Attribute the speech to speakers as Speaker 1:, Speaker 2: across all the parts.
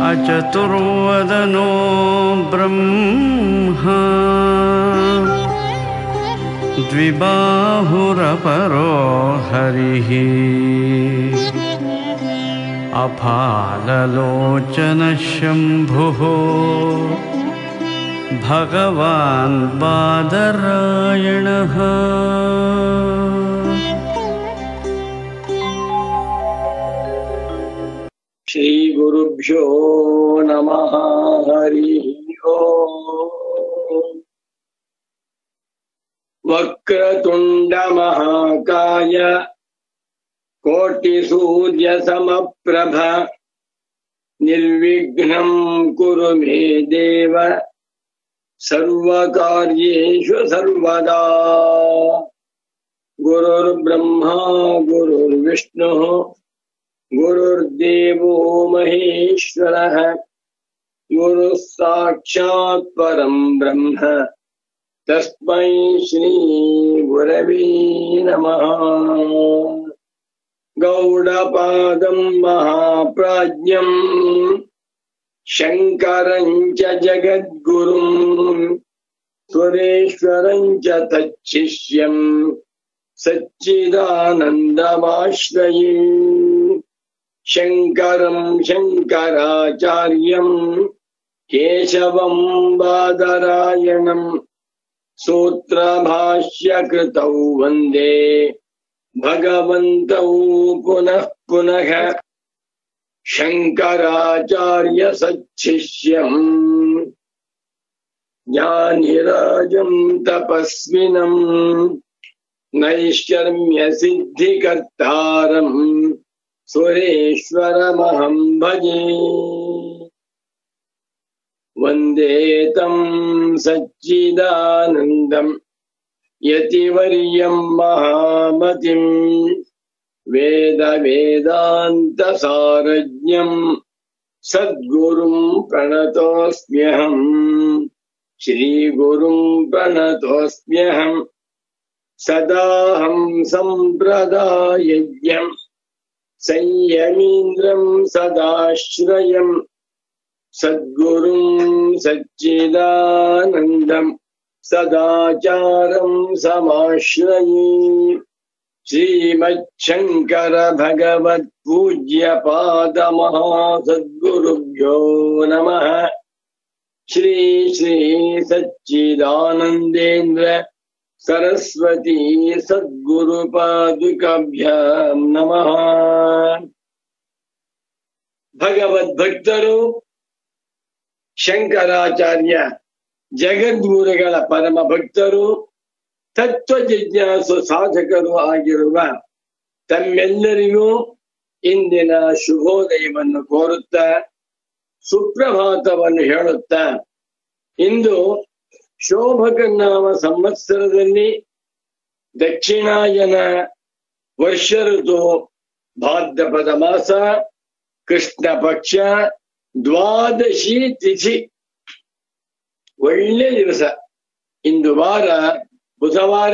Speaker 1: अचतुर्वदनो ब्रह्मा द्विबाहुरपरो हरिः अफाललोचनः शम्भुः भगवान् बादरायणः।
Speaker 2: श्री गुरुभ्यो नमः। हरिः ओम्। वक्रतुंड महाकाय कोटिसूर्यसमप्रभ निर्विघ्नं कुरु मे देव सर्वकार्येषु सर्वदा। गुरुर्ब्रह्मा गुरुर्विष्णुः गुरुर्देवो महेश्वरः गुरुः साक्षात् परं ब्रह्म तस्मै श्री गुरवे नमः। गौडपादं महाप्राज्ञं शङ्करं च जगद्गुरुं सुरेश्वरं च तच्छिष्यं सच्चिदानन्दमाश्रये। शङ्करं शङ्कराचार्यं केशवं बादरायणं सूत्रभाष्यकृतौ वन्दे भगवन्तौ पुनः पुनः। शङ्कराचार्य सच्छिष्यं ज्ञानिराजं तपस्विनं नैष्कर्म्य सिद्धिकर्तारं सुरेश्वरमहं भजे। वन्दे तं सच्चिदानन्दं यतिवर्यं महामतिं वेद वेदान्तसारज्ञं सद्गुरुं प्रणतोऽस्म्यहं श्रीगुरुं प्रणतोऽस्म्यहं। सदाहं सम्प्रदायज्ञं संयमीन्द्रं सदाश्रयं सद्गुरुं सच्चिदानन्दं सदाचारं समाश्रये। श्रीमच्छङ्कर भगवत् पूज्य पाद महासद्गुरुभ्यो नमः। श्री श्री सच्चिदानन्देन्द्र सरस्वती सद्गुरुपादुकाभ्यां नमः। भगवद्भक्तರು ಶಂಕರಾಚಾರ್ಯ ಜಗದ್ಗುರುಗಳ ಪರಮ ಭಕ್ತರು ತತ್ವ ಜಿಜ್ಞಾಸು ಸಾಧಕರು ಆಗಿರುವ ತಮ್ಮೆಲ್ಲರಿಗೂ ಇಂದಿನ ಶುಭೋದಯವನ್ನು ಕೋರುತ್ತಾ ಸುಪ್ರಭಾತವನ್ನು ಹೇಳುತ್ತಾ, ಇಂದು ಶೋಭಕನಾಮ ಸಂವತ್ಸರದಲ್ಲಿ ದಕ್ಷಿಣಾಯನ ವರ್ಷ ಋತು ಭಾದ್ರಪದ ಮಾಸ ಕೃಷ್ಣ ಪಕ್ಷ ದ್ವಾದಶಿ ತಿಥಿ. ಒಳ್ಳೆ ದಿವಸ. ಇಂದು ವಾರ ಬುಧವಾರ,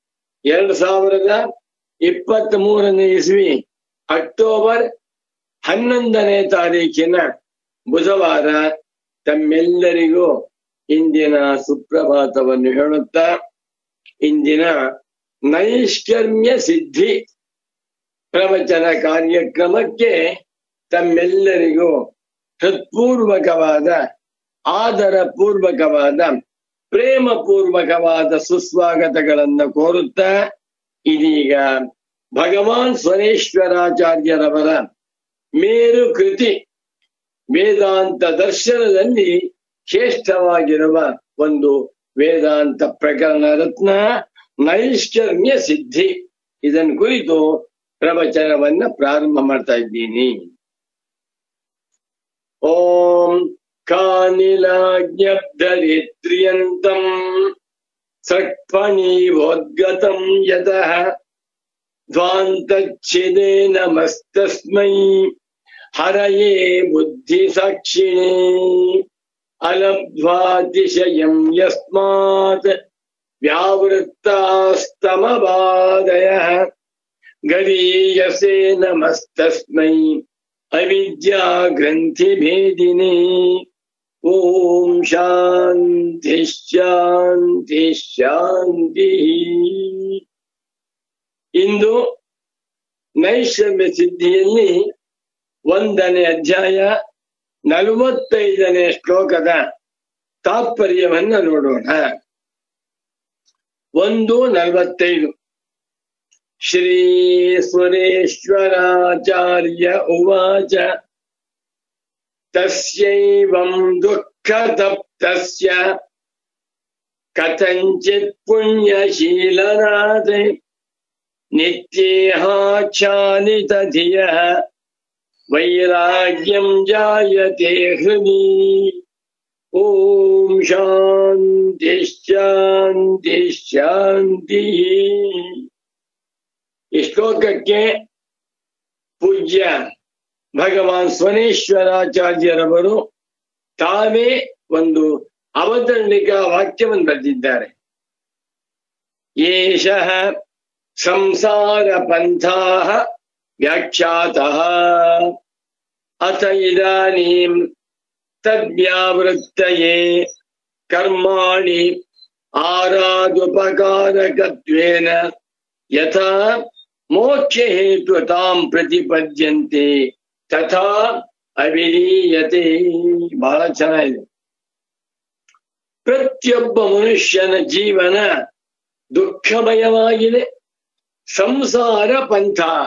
Speaker 2: 2023ನೇ ಇಸ್ವಿ ಅಕ್ಟೋಬರ್ 11ನೇ ತಾರೀಕಿನ ಬುಧವಾರ. ತಮ್ಮೆಲ್ಲರಿಗೂ ಇಂದಿನ ಸುಪ್ರಭಾತವನ್ನು ಹೇಳುತ್ತಾ, ಇಂದಿನ ನೈಷ್ಕರ್ಮ್ಯ ಸಿದ್ಧಿ ಪ್ರವಚನ ಕಾರ್ಯಕ್ರಮಕ್ಕೆ ತಮ್ಮೆಲ್ಲರಿಗೂ ಹೃತ್ಪೂರ್ವಕವಾದ, ಆದರ ಪೂರ್ವಕವಾದ, ಪ್ರೇಮ ಪೂರ್ವಕವಾದ ಸುಸ್ವಾಗತಗಳನ್ನು ಕೋರುತ್ತಾ, ಇದೀಗ ಭಗವಾನ್ ಸ್ವರೇಶ್ವರಾಚಾರ್ಯರವರ ಮೇರು ಕೃತಿ ವೇದಾಂತ ದರ್ಶನದಲ್ಲಿ ಶ್ರೇಷ್ಠವಾಗಿರುವ ಒಂದು ವೇದಾಂತ ಪ್ರಕರಣ ರತ್ನ ನೈಷ್ಕರ್ಮ್ಯ ಸಿದ್ಧಿ. ಇದನ್ನು ಕುರಿತು ಪ್ರವಚನವನ್ನ ಪ್ರಾರಂಭ ಮಾಡ್ತಾ ಇದ್ದೀನಿ. ಓಂ ಕಾನಿಲಾಜ್ಞಬ್ಧರಿತ್ರ್ಯಂತಂ ಸಟ್ಫಣೀವೋದ್ಗತಂ ಯತಃ ಧ್ವಾಂತಚ್ಛಿದೇ ನಮಸ್ತಸ್ಮೈ ಹರಯೇ ಬುದ್ಧಿ ಸಾಕ್ಷಿಣೇ ಅಲಬ್ಧ್ವಾತಿಶಯಂ ಯಸ್ಮಾತ್ ವ್ಯಾವೃತ್ತಾಸ್ತಮವಾದಯಃ ಗರೀಯಸೇ ನಮಸ್ತಸ್ಮೈ ಅವಿದ್ಯಾ ಗ್ರಂಥಿ ಭೇದಿನಿ. ಓಂ ಶಾಂತಿ ಶಾಂತಿ ಶಾಂತಿ. ಇಂದು ನೈಷಮ್ಯ ಸಿದ್ಧಿಯಲ್ಲಿ 1ನೇ ಅಧ್ಯಾಯ 45ನೇ ಶ್ಲೋಕದ ತಾತ್ಪರ್ಯವನ್ನ ನೋಡೋಣ. 1:45. ಶ್ರೀ ಸುರೇಶ್ವರಾಚಾರ್ಯ ಉವಾಚ ತಸ್ಯೈವಂ ದುಃಖತಪ್ತಸ್ಯ ಕಥಂಚಿತ್ ಪುಣ್ಯಶೀಲನಾತ್ ನಿತ್ಯೇಹಾಚ್ಛಾದಿತಧಿಯಃ ವೈರಾಗ್ಯಂ ಜಾಯತೆ ಹೃದಿ. ಓಂ ಶಾಂತಿ ಶಾಂತಿ ಶಾಂತಿ. ಈ ಶ್ಲೋಕಕ್ಕೆ ಪೂಜ್ಯ ಭಗವಾನ್ ಸ್ವನೇಶ್ವರಾಚಾರ್ಯರವರು ತಾವೇ ಒಂದು ಅವತರಣಿಕಾ ವಾಕ್ಯವನ್ನು ಬರೆದಿದ್ದಾರೆ. ಏಷಃ ಸಂಸಾರ ಪಂಥಾಃ ವ್ಯಾಖ್ಯಾತಃ ಅಥ ಇದಾನೀಂ ತದ್ವ್ಯಾವೃತ್ತಯೇ ಕರ್ಮಾಣಿ ಆರಾದುಪಕಾರಕತ್ವೇನ ಯಥಾ ಮೋಕ್ಷ ಹೇತು ತಾಂ ಪ್ರತಿಪದ್ಯಂತೆ ತಥಾ ಅವಿಲೀಯತೆ. ಬಹಳ ಚೆನ್ನಾಗಿದೆ. ಪ್ರತಿಯೊಬ್ಬ ಮನುಷ್ಯನ ಜೀವನ ದುಃಖಮಯವಾಗಿದೆ. ಸಂಸಾರ ಪಂಥಾಹ,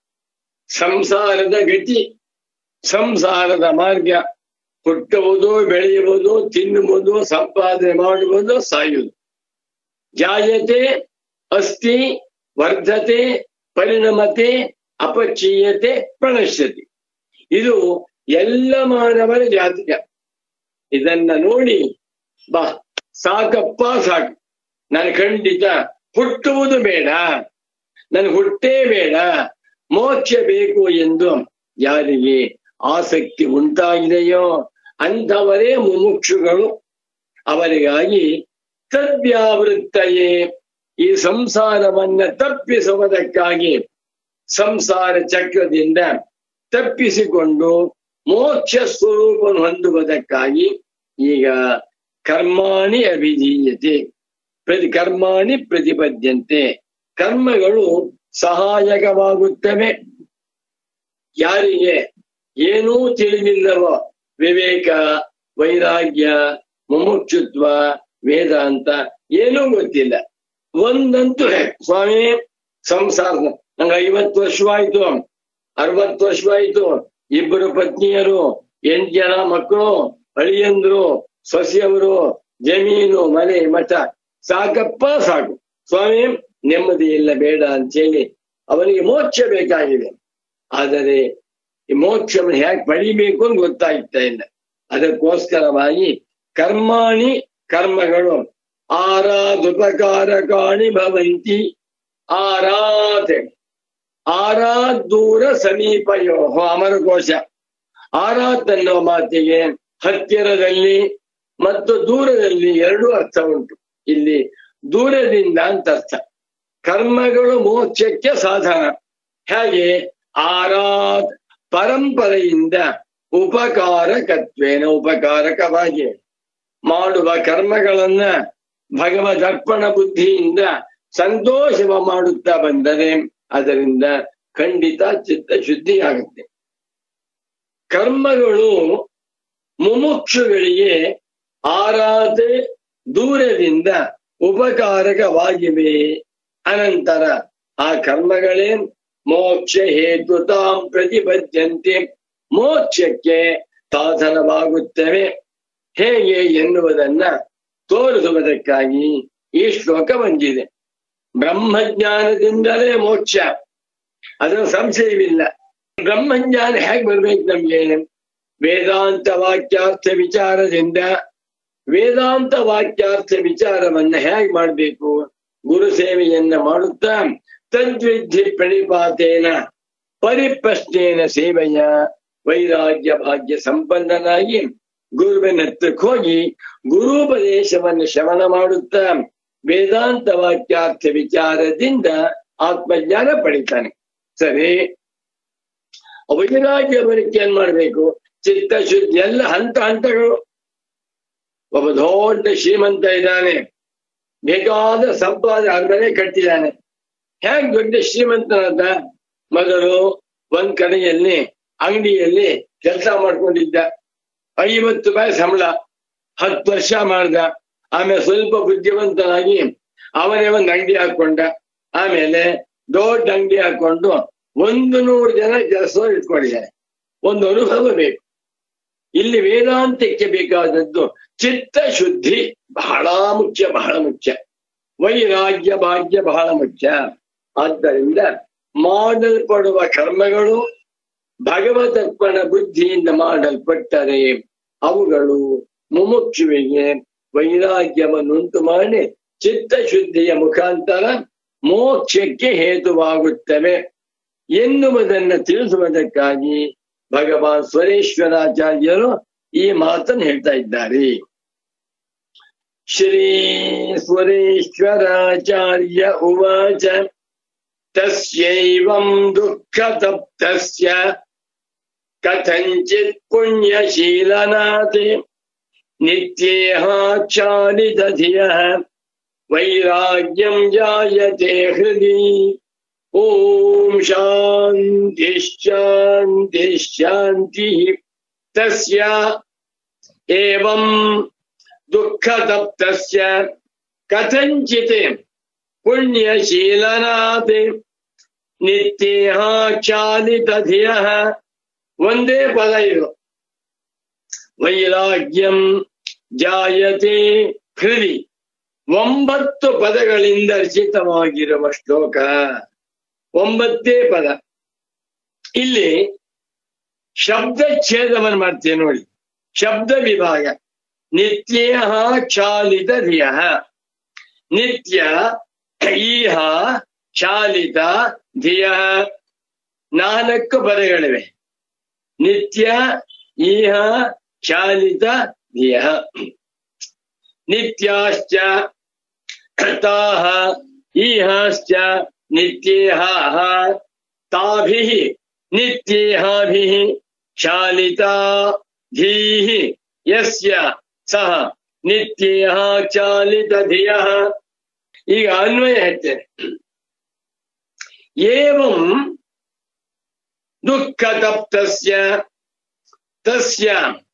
Speaker 2: ಸಂಸಾರದ ಗತಿ, ಸಂಸಾರದ ಮಾರ್ಗ. ಹುಟ್ಟುವುದು, ಬೆಳೆಯುವುದು, ತಿನ್ನುವುದು, ಸಂಪಾದನೆ ಮಾಡುವುದು, ಸಾಯುವುದು. ಜಾಯತೆ, ಅಸ್ತಿ, ವರ್ಧತೆ, ಪರಿಣಮತೆ, ಅಪಚೀಯತೆ, ಪ್ರಣಶ್ಯತೆ. ಇದು ಎಲ್ಲ ಮಾನವರ ಜಾತಕ. ಇದನ್ನ ನೋಡಿ ಬಾ ಸಾಕಪ್ಪ ಸಾಕು, ನಾನು ಖಂಡಿತ ಹುಟ್ಟುವುದು ಬೇಡ, ನನಗೆ ಹುಟ್ಟೇ ಬೇಡ, ಮೋಕ್ಷ ಬೇಕು ಎಂದು ಯಾರಿಗೆ ಆಸಕ್ತಿ ಉಂಟಾಗಿದೆಯೋ ಅಂಥವರೇ ಮುಮುಕ್ಷುಗಳು. ಅವರಿಗಾಗಿ ತದ್ವ್ಯಾವೃತ್ತಯೇ, ಈ ಸಂಸಾರವನ್ನ ತಪ್ಪಿಸುವುದಕ್ಕಾಗಿ, ಸಂಸಾರ ಚಕ್ರದಿಂದ ತಪ್ಪಿಸಿಕೊಂಡು ಮೋಕ್ಷ ಸ್ವರೂಪವನ್ನು ಹೊಂದುವುದಕ್ಕಾಗಿ ಈಗ ಕರ್ಮಾಣಿ ಅಭಿಧೀಯತೆ, ಕರ್ಮಾಣಿ ಪ್ರತಿಪದ್ಯಂತೆ. ಕರ್ಮಗಳು ಸಹಾಯಕವಾಗುತ್ತವೆ. ಯಾರಿಗೆ ಏನೂ ತಿಳಿದಿಲ್ಲವೋ, ವಿವೇಕ, ವೈರಾಗ್ಯ, ಮುಮುಕ್ಷುತ್ವ, ವೇದಾಂತ ಏನೂ ಗೊತ್ತಿಲ್ಲ. ಒಂದಂತೂ ಸ್ವಾಮಿ, ಸಂಸಾರ ನಂಗೆ 50 ವರ್ಷವಾಯ್ತು, 60 ವರ್ಷವಾಯ್ತು, 2 ಪತ್ನಿಯರು, 8 ಜನ ಮಕ್ಕಳು, ಅಳಿಯಂದ್ರು, ಸೊಸೆಯವರು, ಜಮೀನು, ಮನೆ, ಮಠ, ಸಾಕಪ್ಪ ಸಾಕು ಸ್ವಾಮಿ, ನೆಮ್ಮದಿ ಇಲ್ಲ, ಬೇಡ ಅಂತೇಳಿ ಅವನಿಗೆ ಮೋಕ್ಷ ಬೇಕಾಗಿದೆ. ಆದರೆ ಈ ಮೋಕ್ಷವನ್ನು ಹೇಗೆ ಪಡಿಬೇಕು ಅಂತ ಗೊತ್ತಾಗ್ತಾ ಇಲ್ಲ. ಅದಕ್ಕೋಸ್ಕರವಾಗಿ ಕರ್ಮಾಣಿ, ಕರ್ಮಗಳು ಆರಾದುಪಕಾರಕಾಣಿ ಭವಂತಿ. ಆರಾಧೆ, ಆರಾದ್ ದೂರ ಸಮೀಪಯೋ, ಅಮರಕೋಶ. ಆರಾತ್ ಅನ್ನೋ ಮಾತಿಗೆ ಹತ್ತಿರದಲ್ಲಿ ಮತ್ತು ದೂರದಲ್ಲಿ 2 ಅರ್ಥ ಉಂಟು. ಇಲ್ಲಿ ದೂರದಿಂದ ಅಂತ ಅರ್ಥ. ಕರ್ಮಗಳು ಮೋಕ್ಷಕ್ಕೆ ಸಾಧನ. ಹೇಗೆ? ಆರಾತ್ ಪರಂಪರೆಯಿಂದ ಉಪಕಾರಕತ್ವೇನ, ಉಪಕಾರಕವಾಗಿ ಮಾಡುವ ಕರ್ಮಗಳನ್ನ ಭಗವದರ್ಪಣ ಬುದ್ಧಿಯಿಂದ ಸಂತೋಷವ ಮಾಡುತ್ತಾ ಬಂದರೆ ಅದರಿಂದ ಖಂಡಿತ ಚಿತ್ತ ಶುದ್ಧಿಯಾಗುತ್ತೆ. ಕರ್ಮಗಳು ಮುಮುಕ್ಷುಗಳಿಗೆ ಆರಾಧೆ ದೂರದಿಂದ ಉಪಕಾರಕವಾಗಿವೆ. ಅನಂತರ ಆ ಕರ್ಮಗಳೇ ಮೋಕ್ಷ ಹೇತು ತಾಂ ಪ್ರತಿಪದ್ಯಂತೆ, ಮೋಕ್ಷಕ್ಕೆ ಸಾಧನವಾಗುತ್ತವೆ. ಹೇಗೆ ಎನ್ನುವುದನ್ನ ತೋರಿಸುವುದಕ್ಕಾಗಿ ಈ ಶ್ಲೋಕ ಬಂದಿದೆ. ಬ್ರಹ್ಮಜ್ಞಾನದಿಂದಲೇ ಮೋಕ್ಷ, ಅದರ ಸಂಶಯವಿಲ್ಲ. ಬ್ರಹ್ಮಜ್ಞಾನ ಹೇಗೆ ಬರ್ಬೇಕು ನಮ್ಗೆ? ವೇದಾಂತ ವಾಕ್ಯಾರ್ಥ ವಿಚಾರದಿಂದ. ವೇದಾಂತ ವಾಕ್ಯಾರ್ಥ ವಿಚಾರವನ್ನ ಹೇಗೆ ಮಾಡ್ಬೇಕು? ಗುರು ಸೇವೆಯನ್ನ ಮಾಡುತ್ತಾ ತದ್ವಿಧಿ ಪ್ರಣಿಪಾತೇನ ಪರಿಪ್ರಶ್ನೇನ ಸೇವೆಯ ವೈರಾಗ್ಯ ಭಾಗ್ಯ ಸಂಪನ್ನನಾಗಿ ಗುರುವಿನ ಹತ್ರಕ್ಕೆ ಹೋಗಿ ಗುರುಪದೇಶವನ್ನು ಶ್ರವಣ ಮಾಡುತ್ತಾ ವೇದಾಂತ ವಾಕ್ಯಾರ್ಥ ವಿಚಾರದಿಂದ ಆತ್ಮಜ್ಞಾನ ಪಡಿತಾನೆ. ಸರಿ, ವೈರಾಗ್ಯ ಬರಕ್ಕೆ ಏನ್ ಮಾಡ್ಬೇಕು? ಚಿತ್ತ ಶುದ್ಧಿ. ಎಲ್ಲ ಹಂತ ಹಂತಗಳು. ಒಬ್ಬ ದೊಡ್ಡ ಶ್ರೀಮಂತ ಇದ್ದಾನೆ, ಬೇಕಾದ ಸಂಪಾದನೆ ಅರ್ಧನೇ ಕಟ್ಟಿದ್ದಾನೆ. ಹೇಗ್ ದೊಡ್ಡ ಶ್ರೀಮಂತನಾದ? ಮೊದಲು ಒಂದ್ ಕಡೆಯಲ್ಲಿ ಅಂಗಡಿಯಲ್ಲಿ ಕೆಲಸ ಮಾಡ್ಕೊಂಡಿದ್ದ, 50 ರೂಪಾಯಿ ಸಂಬಳ, 10 ವರ್ಷ ಮಾಡ್ದ. ಆಮೇಲೆ ಸ್ವಲ್ಪ ಬುದ್ಧಿವಂತನಾಗಿ ಅವನೇ ಒಂದು ಅಂಗಡಿ ಹಾಕೊಂಡ. ಆಮೇಲೆ ದೊಡ್ಡ ಅಂಗಡಿ ಹಾಕೊಂಡು 100 ಜನ ಕೆಲಸ ಇಟ್ಕೊಂಡಿದ್ದಾರೆ. ಒಂದು ಅನುಭವ ಬೇಕು. ಇಲ್ಲಿ ವೇದಾಂತಕ್ಕೆ ಬೇಕಾದದ್ದು ಚಿತ್ತ ಶುದ್ಧಿ ಬಹಳ ಮುಖ್ಯ, ಬಹಳ ಮುಖ್ಯ. ವೈರಾಗ್ಯ ಭಾಗ್ಯ ಬಹಳ ಮುಖ್ಯ. ಆದ್ದರಿಂದ ಮಾಡಲ್ಪಡುವ ಕರ್ಮಗಳು ಭಗವತರ್ಪಣ ಬುದ್ಧಿಯಿಂದ ಮಾಡಲ್ಪಟ್ಟರೆ ಅವುಗಳು ಮುಮುಕ್ಷುವಿಗೆ ವೈರಾಗ್ಯವನ್ನುಂಟು ಮಾಡಿ ಚಿತ್ತ ಶುದ್ಧಿಯ ಮುಖಾಂತರ ಮೋಕ್ಷಕ್ಕೆ ಹೇತುವಾಗುತ್ತವೆ ಎನ್ನುವುದನ್ನು ತಿಳಿಸುವುದಕ್ಕಾಗಿ ಭಗವಾನ್ ಸ್ವರೇಶ್ವರಾಚಾರ್ಯರು ಈ ಮಾತನ್ನು ಹೇಳ್ತಾ ಇದ್ದಾರೆ. ಶ್ರೀ ಸ್ವರೇಶ್ವರಾಚಾರ್ಯ ಉವಾಚ ತಸ್ಯೈವಂ ದುಃಖ ತಪ್ತಸ್ಯ ಕಥಂಚಿತ್ ಪುಣ್ಯಶೀಲನಾತೆ ನಿತ್ಯೇಹಾಚ್ಛಾದಿತಧಿಯಃ ವೈರಾಗ್ಯಂ ಜಾಯತೆ ಹೃದಿ. ಓಂ ಶಾಂತಿ ಶಾಂತಿ ಶಾಂತಿ. ತಸ್ಯ ಏವಂ ದುಃಖ ತಪ್ತಸ್ಯ ಕಥಂಚಿತ್ ಪುಣ್ಯಶೀಲನಾತ್ ನಿತ್ಯೇಹಾಚ್ಛಾದಿತಧಿಯಃ. ಒಂದೇ ಪದ ಇದು. ವೈರಾಗ್ಯಂ ಜಾಯತೆ ಹೃದಿ. 9 ಪದಗಳಿಂದ ರಚಿತವಾಗಿರುವ ಶ್ಲೋಕ. 9 ಪದ. ಇಲ್ಲಿ ಶಬ್ದ ಛೇದವನ್ನು ಮಾಡ್ತೇವೆ ನೋಡಿ. ಶಬ್ದ ವಿಭಾಗ. ನಿತ್ಯೇಹ ಚಾಲಿತ ಧಿಯ. ನಿತ್ಯ ಈಹ ಚಾಲಿತ ಧಿಯ. 4 ಪದಗಳಿವೆ. ನಿತ್ಯ ಈಹ ಚಾಲಿತ ಧಿಯ. ನಿತ್ಯಾಶ್ಚ ತಾಹ ಈಹಾಶ್ಚ ನಿತ್ಯೇಹಾಃ ತಾಭಿಃ ನಿತ್ಯೇಹಾಭಿಃ ಚಾಲಿತಾ ಧೀಃ ಯಸ್ಯ ಸಹ ನಿತ್ಯೇಹ ಚಾಲಿತ ಧಿಯಃ. ಈಗ ಅನ್ವಯ ಹೇಳ್ತೇನೆ. ಏವಂ ದುಃಖ ತಪ್ತಸ್ಯ ತಸ್ಯ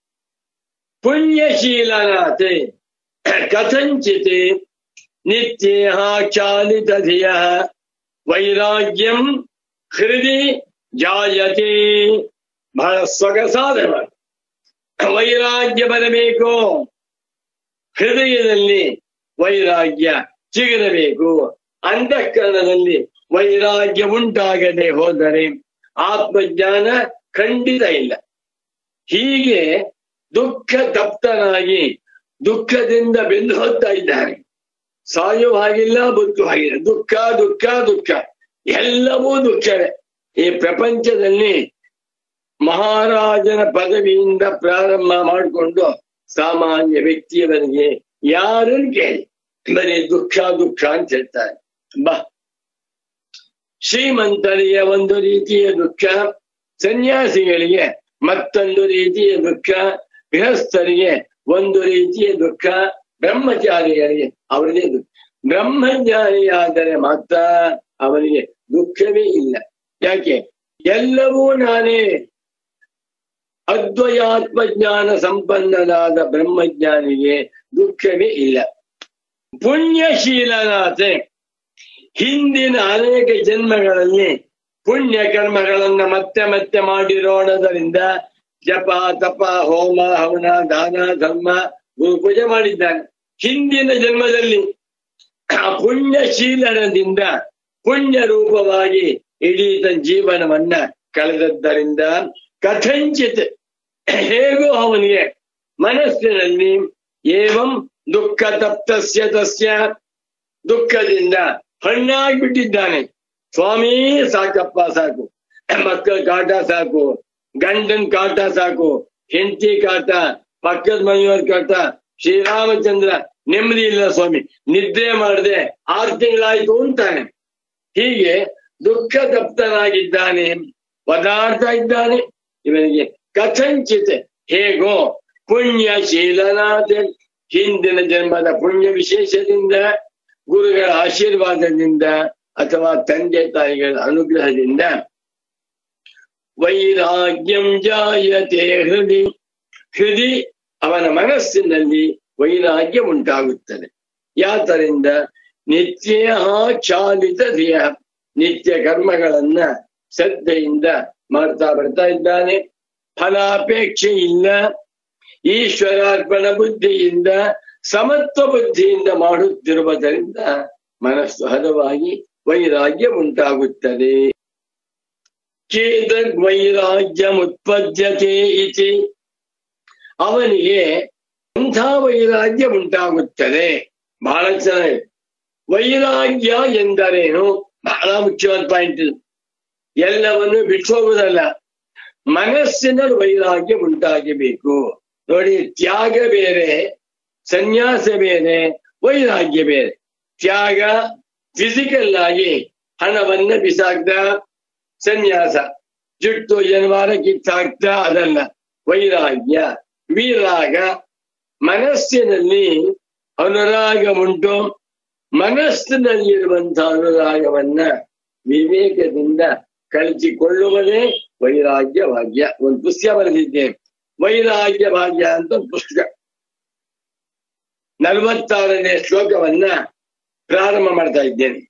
Speaker 2: ಪುಣ್ಯಶೀಲನಾತೆ ಕಥಂಚಿತ್ ನಿತ್ಯೇಹ ಚಾಲಿತ ಧಿಯಃ ವೈರಾಗ್ಯಂ ಹೃದಿ ಜಾಯತೆ. ಬಹಳ ಸೊಗಸಾದ ಮಾತು. ವೈರಾಗ್ಯ ಬರಬೇಕು, ಹೃದಯದಲ್ಲಿ ವೈರಾಗ್ಯ ಚಿಗುರಬೇಕು. ಅಂತಃಕರಣದಲ್ಲಿ ವೈರಾಗ್ಯ ಉಂಟಾಗದೆ ಹೋದರೆ ಆತ್ಮಜ್ಞಾನ ಖಂಡಿತ ಇಲ್ಲ. ಹೀಗೆ ದುಃಖ ತಪ್ತನಾಗಿ ದುಃಖದಿಂದ ಬೆಂದು ಹೋಗ್ತಾ ಇದ್ದಾರೆ. ಸಾಯುವ ಹಾಗಿಲ್ಲ, ಬದುಕುವ ಹಾಗಿಲ್ಲ. ದುಃಖ ದುಃಖ ದುಃಖ, ಎಲ್ಲವೂ ದುಃಖವೇ. ಈ ಪ್ರಪಂಚದಲ್ಲಿ ಮಹಾರಾಜನ ಪದವಿಯಿಂದ ಪ್ರಾರಂಭ ಮಾಡಿಕೊಂಡು ಸಾಮಾನ್ಯ ವ್ಯಕ್ತಿಯವರಿಗೆ ಯಾರನ್ನು ಕೇಳಿ ಬರೀ ದುಃಖ ದುಃಖ ಅಂತ ಹೇಳ್ತಾರೆ. ಶ್ರೀಮಂತರಿಗೆ ಒಂದು ರೀತಿಯ ದುಃಖ, ಸನ್ಯಾಸಿಗಳಿಗೆ ಮತ್ತೊಂದು ರೀತಿಯ ದುಃಖ, ಗೃಹಸ್ಥರಿಗೆ ಒಂದು ರೀತಿಯ ದುಃಖ, ಬ್ರಹ್ಮಚಾರಿಗಳಿಗೆ ಅವರಿಗೆ ದುಃಖ. ಬ್ರಹ್ಮಜ್ಞಾನಿಯಾದರೆ ಮಾತ್ರ ಅವನಿಗೆ ದುಃಖವೇ ಇಲ್ಲ. ಯಾಕೆ? ಎಲ್ಲವೂ ನಾನೇ. ಅದ್ವಯಾತ್ಮಜ್ಞಾನ ಸಂಪನ್ನನಾದ ಬ್ರಹ್ಮಜ್ಞಾನಿಗೆ ದುಃಖವೇ ಇಲ್ಲ. ಪುಣ್ಯಶೀಲನಾತೆ, ಹಿಂದಿನ ಅನೇಕ ಜನ್ಮಗಳಲ್ಲಿ ಪುಣ್ಯ ಕರ್ಮಗಳನ್ನ ಮತ್ತೆ ಮತ್ತೆ ಮಾಡಿರೋಣದರಿಂದ ಜಪ ತಪ ಹೋಮ ಹವನ ದಾನ ಧರ್ಮ ಗುರು ಪೂಜೆ ಮಾಡಿದ್ದಾನೆ. ಹಿಂದಿನ ಜನ್ಮದಲ್ಲಿ ಆ ಪುಣ್ಯಶೀಲನದಿಂದ ಪುಣ್ಯ ರೂಪವಾಗಿ ಇಡೀ ತನ್ನ ಜೀವನವನ್ನ ಕಳೆದದ್ದರಿಂದ ಕಥಂಚಿತ್ ಹೇಗೂ ಅವನಿಗೆ ಮನಸ್ಸಿನಲ್ಲಿ ಏವಂ ದುಃಖ ತಪ್ತಸ್ಯ ತಸ್ಯ ದುಃಖದಿಂದ ಹಣ್ಣಾಗ್ಬಿಟ್ಟಿದ್ದಾನೆ. ಸ್ವಾಮಿ ಸಾಕಪ್ಪ ಸಾಕು, ಮಕ್ಕಳ ಕಾಟ ಸಾಕು, ಗಂಡನ್ ಕಾಟ ಸಾಕು, ಹೆಂಡತಿ ಕಾಟ, ಪಕ್ಕದ ಮನೆಯವ್ರ ಕಾಟ, ಶ್ರೀರಾಮಚಂದ್ರ ನೆಮ್ಮದಿ ಇಲ್ಲ ಸ್ವಾಮಿ, ನಿದ್ರೆ ಮಾಡದೆ 6 ತಿಂಗಳಾಯ್ತು ಅಂತಾನೆ. ಹೀಗೆ ದುಃಖ ತಪ್ತನಾಗಿದ್ದಾನೆ. ಪದಾರ್ಥ ಇದ್ದಾನೆ. ಇವನಿಗೆ ಕಥಂಚಿತ್ ಹೇಗೋ ಪುಣ್ಯಶೀಲನಾಥ, ಹಿಂದಿನ ಜನ್ಮದ ಪುಣ್ಯ ವಿಶೇಷದಿಂದ, ಗುರುಗಳ ಆಶೀರ್ವಾದದಿಂದ ಅಥವಾ ತಂದೆ ತಾಯಿಗಳ ಅನುಗ್ರಹದಿಂದ ವೈರಾಗ್ಯಂ ಜಾಯತೆ ಹೃದಯ, ಹೃದಯ ಅವನ ಮನಸ್ಸಿನಲ್ಲಿ ವೈರಾಗ್ಯ ಉಂಟಾಗುತ್ತದೆ. ಯಾತರಿಂದ ನಿತ್ಯ ಚಾಲಿತ ಧಿಯ, ನಿತ್ಯ ಕರ್ಮಗಳನ್ನ ಶ್ರದ್ಧೆಯಿಂದ ಮಾಡ್ತಾ ಬರ್ತಾ ಇದ್ದಾನೆ. ಫಲಾಪೇಕ್ಷೆ ಇಲ್ಲ, ಈಶ್ವರಾರ್ಪಣ ಬುದ್ಧಿಯಿಂದ ಸಮತ್ವ ಬುದ್ಧಿಯಿಂದ ಮಾಡುತ್ತಿರುವುದರಿಂದ ಮನಸ್ಸು ಹದವಾಗಿ ವೈರಾಗ್ಯ ಉಂಟಾಗುತ್ತದೆ. ಚೇತದ್ ವೈರಾಗ್ಯ ಉತ್ಪದ್ಯತೆ ಇತಿ, ಅವನಿಗೆ ಅಂಥ ವೈರಾಗ್ಯ ಉಂಟಾಗುತ್ತದೆ. ಬಹಳ ಚೆನ್ನಾಗಿ. ವೈರಾಗ್ಯ ಎಂದರೇನು? ಬಹಳ ಮುಖ್ಯವಾದ ಪಾಯಿಂಟ್. ಎಲ್ಲವನ್ನು ಬಿಟ್ಟೋಗುವುದಲ್ಲ, ಮನಸ್ಸಿನಲ್ಲಿ ವೈರಾಗ್ಯ ಉಂಟಾಗಬೇಕು. ನೋಡಿ, ತ್ಯಾಗ ಬೇರೆ, ಸನ್ಯಾಸ ಬೇರೆ, ವೈರಾಗ್ಯ ಬೇರೆ. ತ್ಯಾಗ ಫಿಸಿಕಲ್ ಆಗಿ ಹಣವನ್ನ ಬಿಸಾಕ್ತಾ, ಸನ್ಯಾಸ ಜುಟ್ಟು ಜನವಾರ ಕಿತ್ತಾಕ್ತಾ, ಅದಲ್ಲ ವೈರಾಗ್ಯ. ವಿರಾಗ ಮನಸ್ಸಿನಲ್ಲಿ ಅನುರಾಗ ಉಂಟು, ಮನಸ್ಸಿನಲ್ಲಿರುವಂತಹ ಅನುರಾಗವನ್ನ ವಿವೇಕದಿಂದ ಕಳಚಿಕೊಳ್ಳುವುದೇ ವೈರಾಗ್ಯ ಭಾಗ್ಯ. ಒಂದು ಪುಸ್ತಕ ಬರೆದಿದ್ದೇನೆ, ವೈರಾಗ್ಯ ಭಾಗ್ಯ ಅಂತ ಪುಸ್ತಕ. 46ನೇ ಶ್ಲೋಕವನ್ನ ಪ್ರಾರಂಭ ಮಾಡ್ತಾ ಇದ್ದೇನೆ.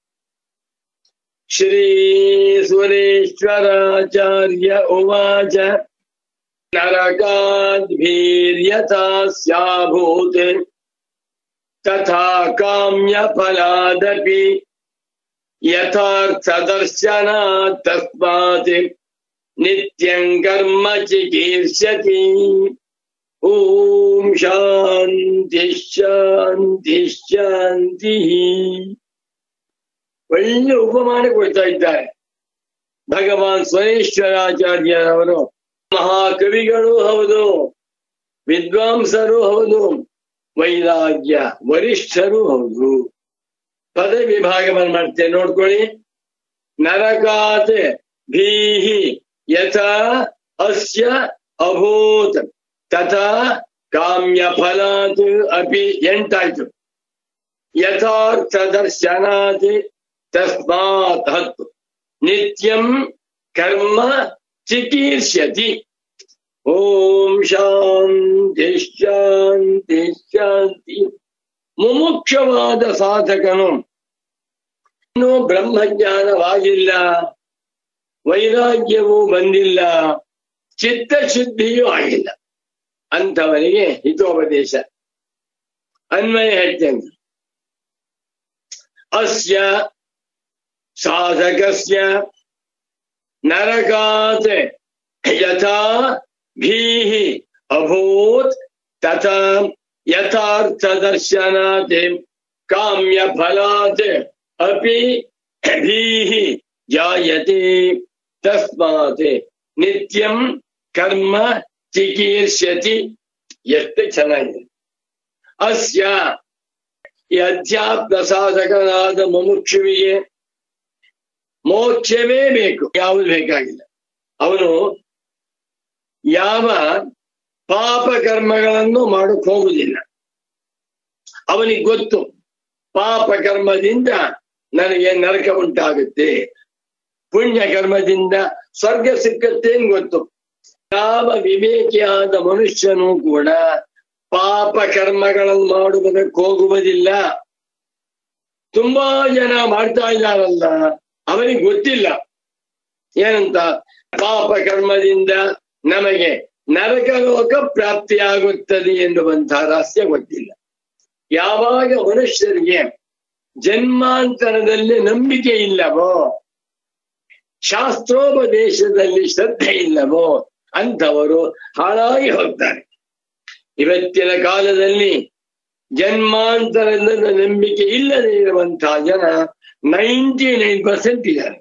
Speaker 2: ಶ್ರೀ ಸುರೇಶ್ವರಾಚಾರ್ಯ ಉವಾಚ ನರಕಾದ್ಭೀರ್ಯಥಾ ಸ್ಯಾಭೂತ್ ತಥಾ ಕಾಮ್ಯ ಫಲಾದಪಿ ಯಥಾರ್ಥ ದರ್ಶನಾತ್ ತಸ್ಮಾತ್ ನಿತ್ಯಂ ಕರ್ಮ ಚಿಕೀರ್ಷತಿ. ಓಂ ಶಾಂತಿ ಶಾಂತಿ ಶಾಂತಿ. ಒಳ್ಳೆ ಉಪಮಾನ ಕೊಡ್ತಾ ಇದ್ದಾರೆ ಭಗವಾನ್ ಸುರೇಶ್ವರಾಚಾರ್ಯರವರು. ಮಹಾಕವಿಗಳು ಹೌದು, ವಿದ್ವಾಂಸರು ಹೌದು, ವೈರಾಗ್ಯ ವರಿಷ್ಠರು ಹೌದು. ಪದ ವಿಭಾಗವನ್ನು ಮಾಡ್ತೇನೆ, ನೋಡ್ಕೊಳ್ಳಿ. ನರಕಾತ್ ಭೀಹಿ ಯಥಾ ಅಸ್ಯ ಅಭೂತ್ ತಥಾ ಕಾಮ್ಯ ಫಲಾತ್ ಅಪಿ 8 ಆಯ್ತು. ಯಥಾರ್ಥ ದರ್ಶನಾತ್ ತಸ್ಮಾತ್ 10. ನಿತ್ಯಂ ಕರ್ಮ ಚಿಕೀರ್ಷ್ಯತಿ. ಓಂ ಶಾಂತಿ ಶಾಂತಿ ಶಾಂತಿ. ಮುಮುಕ್ಷವಾದ ಸಾಧಕನು ಇನ್ನೂ ಬ್ರಹ್ಮಜ್ಞಾನವಾಗಿಲ್ಲ, ವೈರಾಗ್ಯವೂ ಬಂದಿಲ್ಲ, ಚಿತ್ತಶುದ್ಧಿಯೂ ಆಗಿಲ್ಲ, ಅಂಥವನಿಗೆ ಹಿತೋಪದೇಶ ಅನ್ವಯ ಹೇಳ್ತೇನೆ. ಅಸ್ಯ ಸಾಧಕಸ್ಯ ನರಕಾತ್ ಯಥಾ ಭೀಹಿ ಅಭೂತ್ ತಥಾ ಯಥಾರ್ಥ ದರ್ಶನಾತ್ ಕಾಮ್ಯ ಫಲಾತ್ ಅಪಿ ಭೀಹಿ ಜಾಯತೆ ತಸ್ಮಾತ್ ನಿತ್ಯಂ ಕರ್ಮ ಚಿಕೀರ್ಷ್ಯತಿ. ಎಷ್ಟು ಚೆನ್ನಾಗಿದೆ. ಅಸ್ಯ ಈ ಅಧ್ಯಾತ್ಮ ಸಾಧಕನಾದ ಮುಮುಕ್ಷುವಿಗೆ ಮೋಕ್ಷವೇ ಬೇಕು, ಯಾವುದು ಬೇಕಾಗಿಲ್ಲ. ಅವನು ಯಾವ ಪಾಪ ಕರ್ಮಗಳನ್ನು ಮಾಡಕ್ ಹೋಗುವುದಿಲ್ಲ. ಅವನಿಗೆ ಗೊತ್ತು, ಪಾಪ ಕರ್ಮದಿಂದ ನನಗೆ ನರಕ ಉಂಟಾಗುತ್ತೆ, ಪುಣ್ಯ ಕರ್ಮದಿಂದ ಸ್ವರ್ಗ ಸಿಕ್ಕತ್ತೆ ಅಂತ ಗೊತ್ತು. ಯಾವ ವಿವೇಕಿಯಾದ ಮನುಷ್ಯನೂ ಕೂಡ ಪಾಪ ಕರ್ಮಗಳನ್ನು ಮಾಡುವುದಕ್ಕೆ ಹೋಗುವುದಿಲ್ಲ. ತುಂಬಾ ಜನ ಮಾಡ್ತಾ ಇದ್ದಾರಲ್ಲ, ಅವನಿಗೆ ಗೊತ್ತಿಲ್ಲ ಏನಂತ. ಪಾಪ ಕರ್ಮದಿಂದ ನಮಗೆ ನರಕಲೋಕ ಪ್ರಾಪ್ತಿಯಾಗುತ್ತದೆ ಎನ್ನುವಂತಹ ರಹಸ್ಯ ಗೊತ್ತಿಲ್ಲ. ಯಾವಾಗ ಮನುಷ್ಯರಿಗೆ ಜನ್ಮಾಂತರದಲ್ಲಿ ನಂಬಿಕೆ ಇಲ್ಲವೋ, ಶಾಸ್ತ್ರೋಪದೇಶದಲ್ಲಿ ಶ್ರದ್ಧೆ ಇಲ್ಲವೋ, ಅಂಥವರು ಹಾಳಾಗಿ ಹೋಗ್ತಾರೆ. ಇವತ್ತಿನ ಕಾಲದಲ್ಲಿ ಜನ್ಮಾಂತರದ ನಂಬಿಕೆ ಇಲ್ಲದೆ ಇರುವಂತಹ ಜನ 99% ಇದ್ದಾರೆ.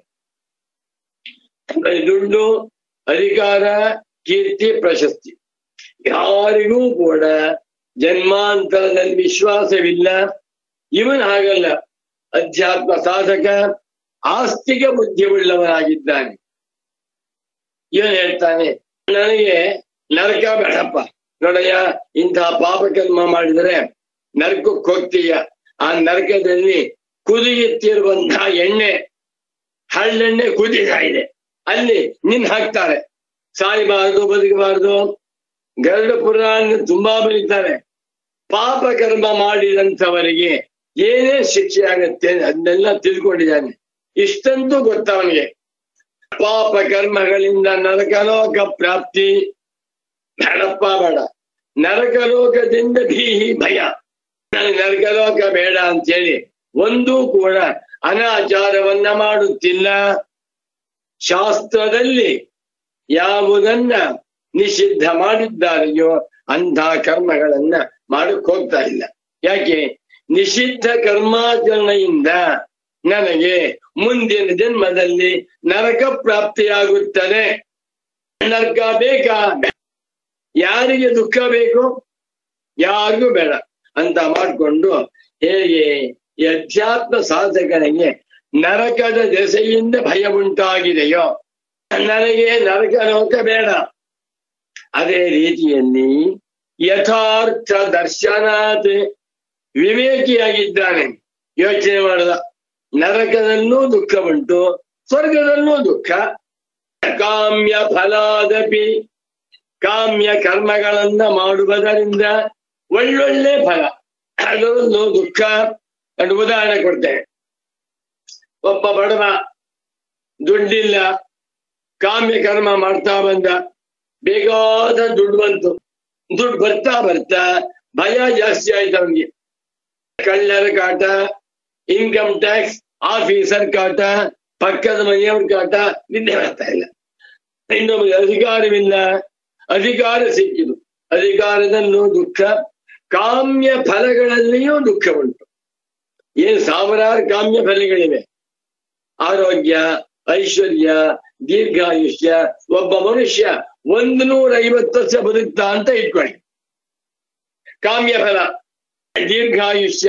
Speaker 2: ದುಡ್ಡು, ಅಧಿಕಾರ, ಕೀರ್ತಿ, ಪ್ರಶಸ್ತಿ, ಯಾರಿಗೂ ಕೂಡ ಜನ್ಮಾಂತರದಲ್ಲಿ ವಿಶ್ವಾಸವಿಲ್ಲ. ಇವನ್ ಹಾಗಲ್ಲ, ಅಧ್ಯಾತ್ಮ ಸಾಧಕ ಆಸ್ತಿಕ ಬುದ್ಧಿಯುಳ್ಳವನಾಗಿದ್ದಾನೆ. ಇವನು ಹೇಳ್ತಾನೆ, ನನಗೆ ನರಕ ಬೇಡಪ್ಪ. ನೋಡಯ್ಯ, ಇಂತಹ ಪಾಪಕರ್ಮ ಮಾಡಿದರೆ ನರಕಕ್ಕೆ ಹೋಗ್ತೀಯ. ಆ ನರಕದಲ್ಲಿ ಕುದಿಯುತ್ತಿರುವಂತಹ ಎಣ್ಣೆ, ಹಳ್ಳೆಣ್ಣೆ ಕುದಿತಾ ಇದೆ, ಅಲ್ಲಿ ನಿನ್ ಹಾಕ್ತಾರೆ. ಸಾಯಬಾರದು, ಬದುಕಬಾರದು. ಗರುಡ ಪುರಾಣ ತುಂಬಾ ಬರೀತಾರೆ. ಪಾಪ ಕರ್ಮ ಮಾಡಿದಂಥವರಿಗೆ ಏನೇ ಶಿಕ್ಷೆ ಆಗತ್ತೆ ಅದನ್ನೆಲ್ಲ ತಿಳ್ಕೊಂಡಿದ್ದಾನೆ. ಇಷ್ಟಂತೂ ಗೊತ್ತವನಿಗೆ. ಪಾಪ ಕರ್ಮಗಳಿಂದ ನರಕಲೋಕ ಪ್ರಾಪ್ತಿ ಬೇಡಪ್ಪ, ಬೇಡ. ನರಕಲೋಕದಿಂದ ಭೀಹಿ, ಭಯ. ನನಗೆ ನರಕಲೋಕ ಬೇಡ ಅಂತೇಳಿ ಒಂದೂ ಕೂಡ ಅನಾಚಾರವನ್ನ ಮಾಡುತ್ತಿಲ್ಲ. ಶಾಸ್ತ್ರದಲ್ಲಿ ಯಾವುದನ್ನ ನಿಷಿದ್ಧ ಮಾಡಿದ್ದಾರೆಯೋ ಅಂಥ ಕರ್ಮಗಳನ್ನ ಮಾಡಕ್ ಹೋಗ್ತಾ ಇಲ್ಲ. ಯಾಕೆ? ನಿಷಿದ್ಧ ಕರ್ಮಾಚರಣೆಯಿಂದ ನನಗೆ ಮುಂದಿನ ಜನ್ಮದಲ್ಲಿ ನರಕ ಪ್ರಾಪ್ತಿಯಾಗುತ್ತದೆ. ನರಕ ಬೇಕಾ? ಯಾರಿಗೆ ದುಃಖ ಬೇಕು? ಯಾರಿಗೂ ಬೇಡ ಅಂತ ಮಾಡಿಕೊಂಡು, ಹೇಗೆ ಈ ಅಧ್ಯಾತ್ಮ ಸಾಧಕನಿಗೆ ನರಕದ ದೆಸೆಯಿಂದ ಭಯ ಉಂಟಾಗಿದೆಯೋ, ನನಗೆ ನರಕ ಲೋಕ ಬೇಡ. ಅದೇ ರೀತಿಯಲ್ಲಿ ಯಥಾರ್ಥ ದರ್ಶನಾತ್ ವಿವೇಕಿಯಾಗಿದ್ದಾನೆ. ಯೋಚನೆ ಮಾಡದ, ನರಕದಲ್ಲೂ ದುಃಖ ಉಂಟು, ಸ್ವರ್ಗದಲ್ಲೂ ದುಃಖ. ಕಾಮ್ಯ ಫಲಾದಪಿ, ಕಾಮ್ಯ ಕರ್ಮಗಳನ್ನ ಮಾಡುವುದರಿಂದ ಒಳ್ಳೊಳ್ಳೆ ಫಲ, ಅದರಲ್ಲೂ ದುಃಖ. ಒಂದು ಉದಾಹರಣೆ ಕೊಡ್ತೇನೆ. ಒಬ್ಬ ಬಡವ, ದುಡ್ಡಿಲ್ಲ, ಕಾಮ್ಯ ಕರ್ಮ ಮಾಡ್ತಾ ಬಂದ, ಬೇಕಾದ ದುಡ್ಡು ಬಂತು. ದುಡ್ಡು ಬರ್ತಾ ಬರ್ತಾ ಭಯ ಜಾಸ್ತಿ ಆಯ್ತು ಅವನಿಗೆ. ಕಳ್ಳರ ಕಾಟ, ಇನ್ಕಮ್ ಟ್ಯಾಕ್ಸ್ ಆಫೀಸರ್ ಕಾಟ, ಪಕ್ಕದ ಮನೆಯವ್ರ ಕಾಟ, ನಿದ್ದೆ ಬರ್ತಾ ಇಲ್ಲ. ಇನ್ನೊಬ್ಬ ಅಧಿಕಾರವಿಲ್ಲ, ಅಧಿಕಾರ ಸಿಕ್ಕಿತು, ಅಧಿಕಾರದಲ್ಲೂ ದುಃಖ. ಕಾಮ್ಯ ಫಲಗಳಲ್ಲಿಯೂ ದುಃಖ ಉಂಟು. ಏನ್ ಸಾವಿರಾರು ಕಾಮ್ಯ ಫಲಗಳಿವೆ. ಆರೋಗ್ಯ, ಐಶ್ವರ್ಯ, ದೀರ್ಘಾಯುಷ್ಯ. ಒಬ್ಬ ಮನುಷ್ಯ 150 ವರ್ಷ ಬದುಕ್ತಾ ಅಂತ ಇಟ್ಕೊಳ್ಳಿ. ಕಾಮ್ಯ ಫಲ ದೀರ್ಘಾಯುಷ್ಯ,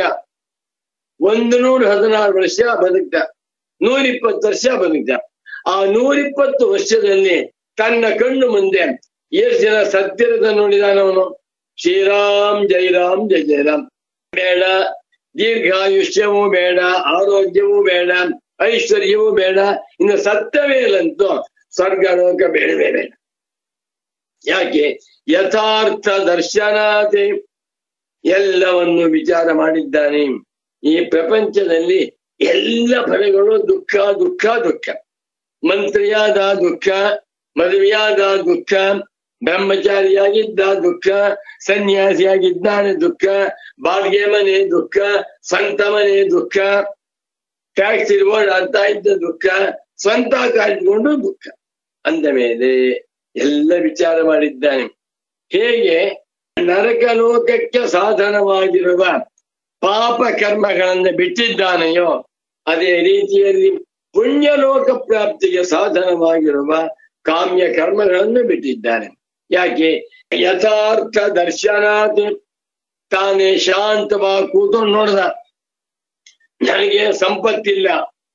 Speaker 2: 116 ವರ್ಷ ಬದುಕ್ತ, 120 ವರ್ಷ ಬದುಕ್ತ. ಆ 120 ವರ್ಷದಲ್ಲಿ ತನ್ನ ಕಣ್ಣು ಮುಂದೆ ಎಷ್ಟು ಜನ ಸತ್ಯರಥ ನೋಡಿದಾನವನು? ಶ್ರೀರಾಮ್ ಜೈರಾಮ್ ಜಯ ಜಯರಾಮ್. ಬೇಡ, ದೀರ್ಘಾಯುಷ್ಯವೂ ಬೇಡ, ಆರೋಗ್ಯವೂ ಬೇಡ, ಐಶ್ವರ್ಯವೂ ಬೇಡ, ಇನ್ನು ಸತ್ಯವೇಲಂತೂ ಸ್ವರ್ಗಲೋಕ ಬೇಡವೇ ಬೇಡ. ಯಾಕೆ? ಯಥಾರ್ಥ ದರ್ಶನಾತೆ ಎಲ್ಲವನ್ನು ವಿಚಾರ ಮಾಡಿದ್ದಾನೆ. ಈ ಪ್ರಪಂಚದಲ್ಲಿ ಎಲ್ಲ ಫಲಗಳು ದುಃಖ ದುಃಖ ದುಃಖ. ಮಂತ್ರಿಯಾದ ದುಃಖ, ಮದುವೆಯಾದ ದುಃಖ, ಬ್ರಹ್ಮಚಾರಿಯಾಗಿದ್ದ ದುಃಖ, ಸನ್ಯಾಸಿಯಾಗಿದ್ದಾನೆ ದುಃಖ, ಬಾಡಿಗೆ ಮನೆ ದುಃಖ, ಸ್ವಂತ ಮನೆ ದುಃಖ, ಟ್ಯಾಕ್ಸ್ ಓಡಾಡ್ತಾ ಇದ್ದ ದುಃಖ, ಸ್ವಂತ ಕಾಯ್ದುಕೊಂಡು ದುಃಖ. ಅಂದ ಮೇಲೆ ಎಲ್ಲ ವಿಚಾರ ಮಾಡಿದ್ದಾನೆ. ಹೇಗೆ ನರಕ ಲೋಕಕ್ಕೆ ಸಾಧನವಾಗಿರುವ ಪಾಪ ಕರ್ಮಗಳನ್ನು ಬಿಟ್ಟಿದ್ದಾನೆಯೋ ಅದೇ ರೀತಿಯಲ್ಲಿ ಪುಣ್ಯಲೋಕ ಪ್ರಾಪ್ತಿಗೆ ಸಾಧನವಾಗಿರುವ ಕಾಮ್ಯ ಕರ್ಮಗಳನ್ನು ಬಿಟ್ಟಿದ್ದಾನೆ. ಯಾಕೆ? ಯಥಾರ್ಥ ದರ್ಶನಾತ್. ತಾನೇ ಶಾಂತವಾಗಿ ಕೂತ್ಕೊಂಡು ನೋಡ್ದ, ನನಗೆ ಸಂಪತ್ತಿಲ್ಲ,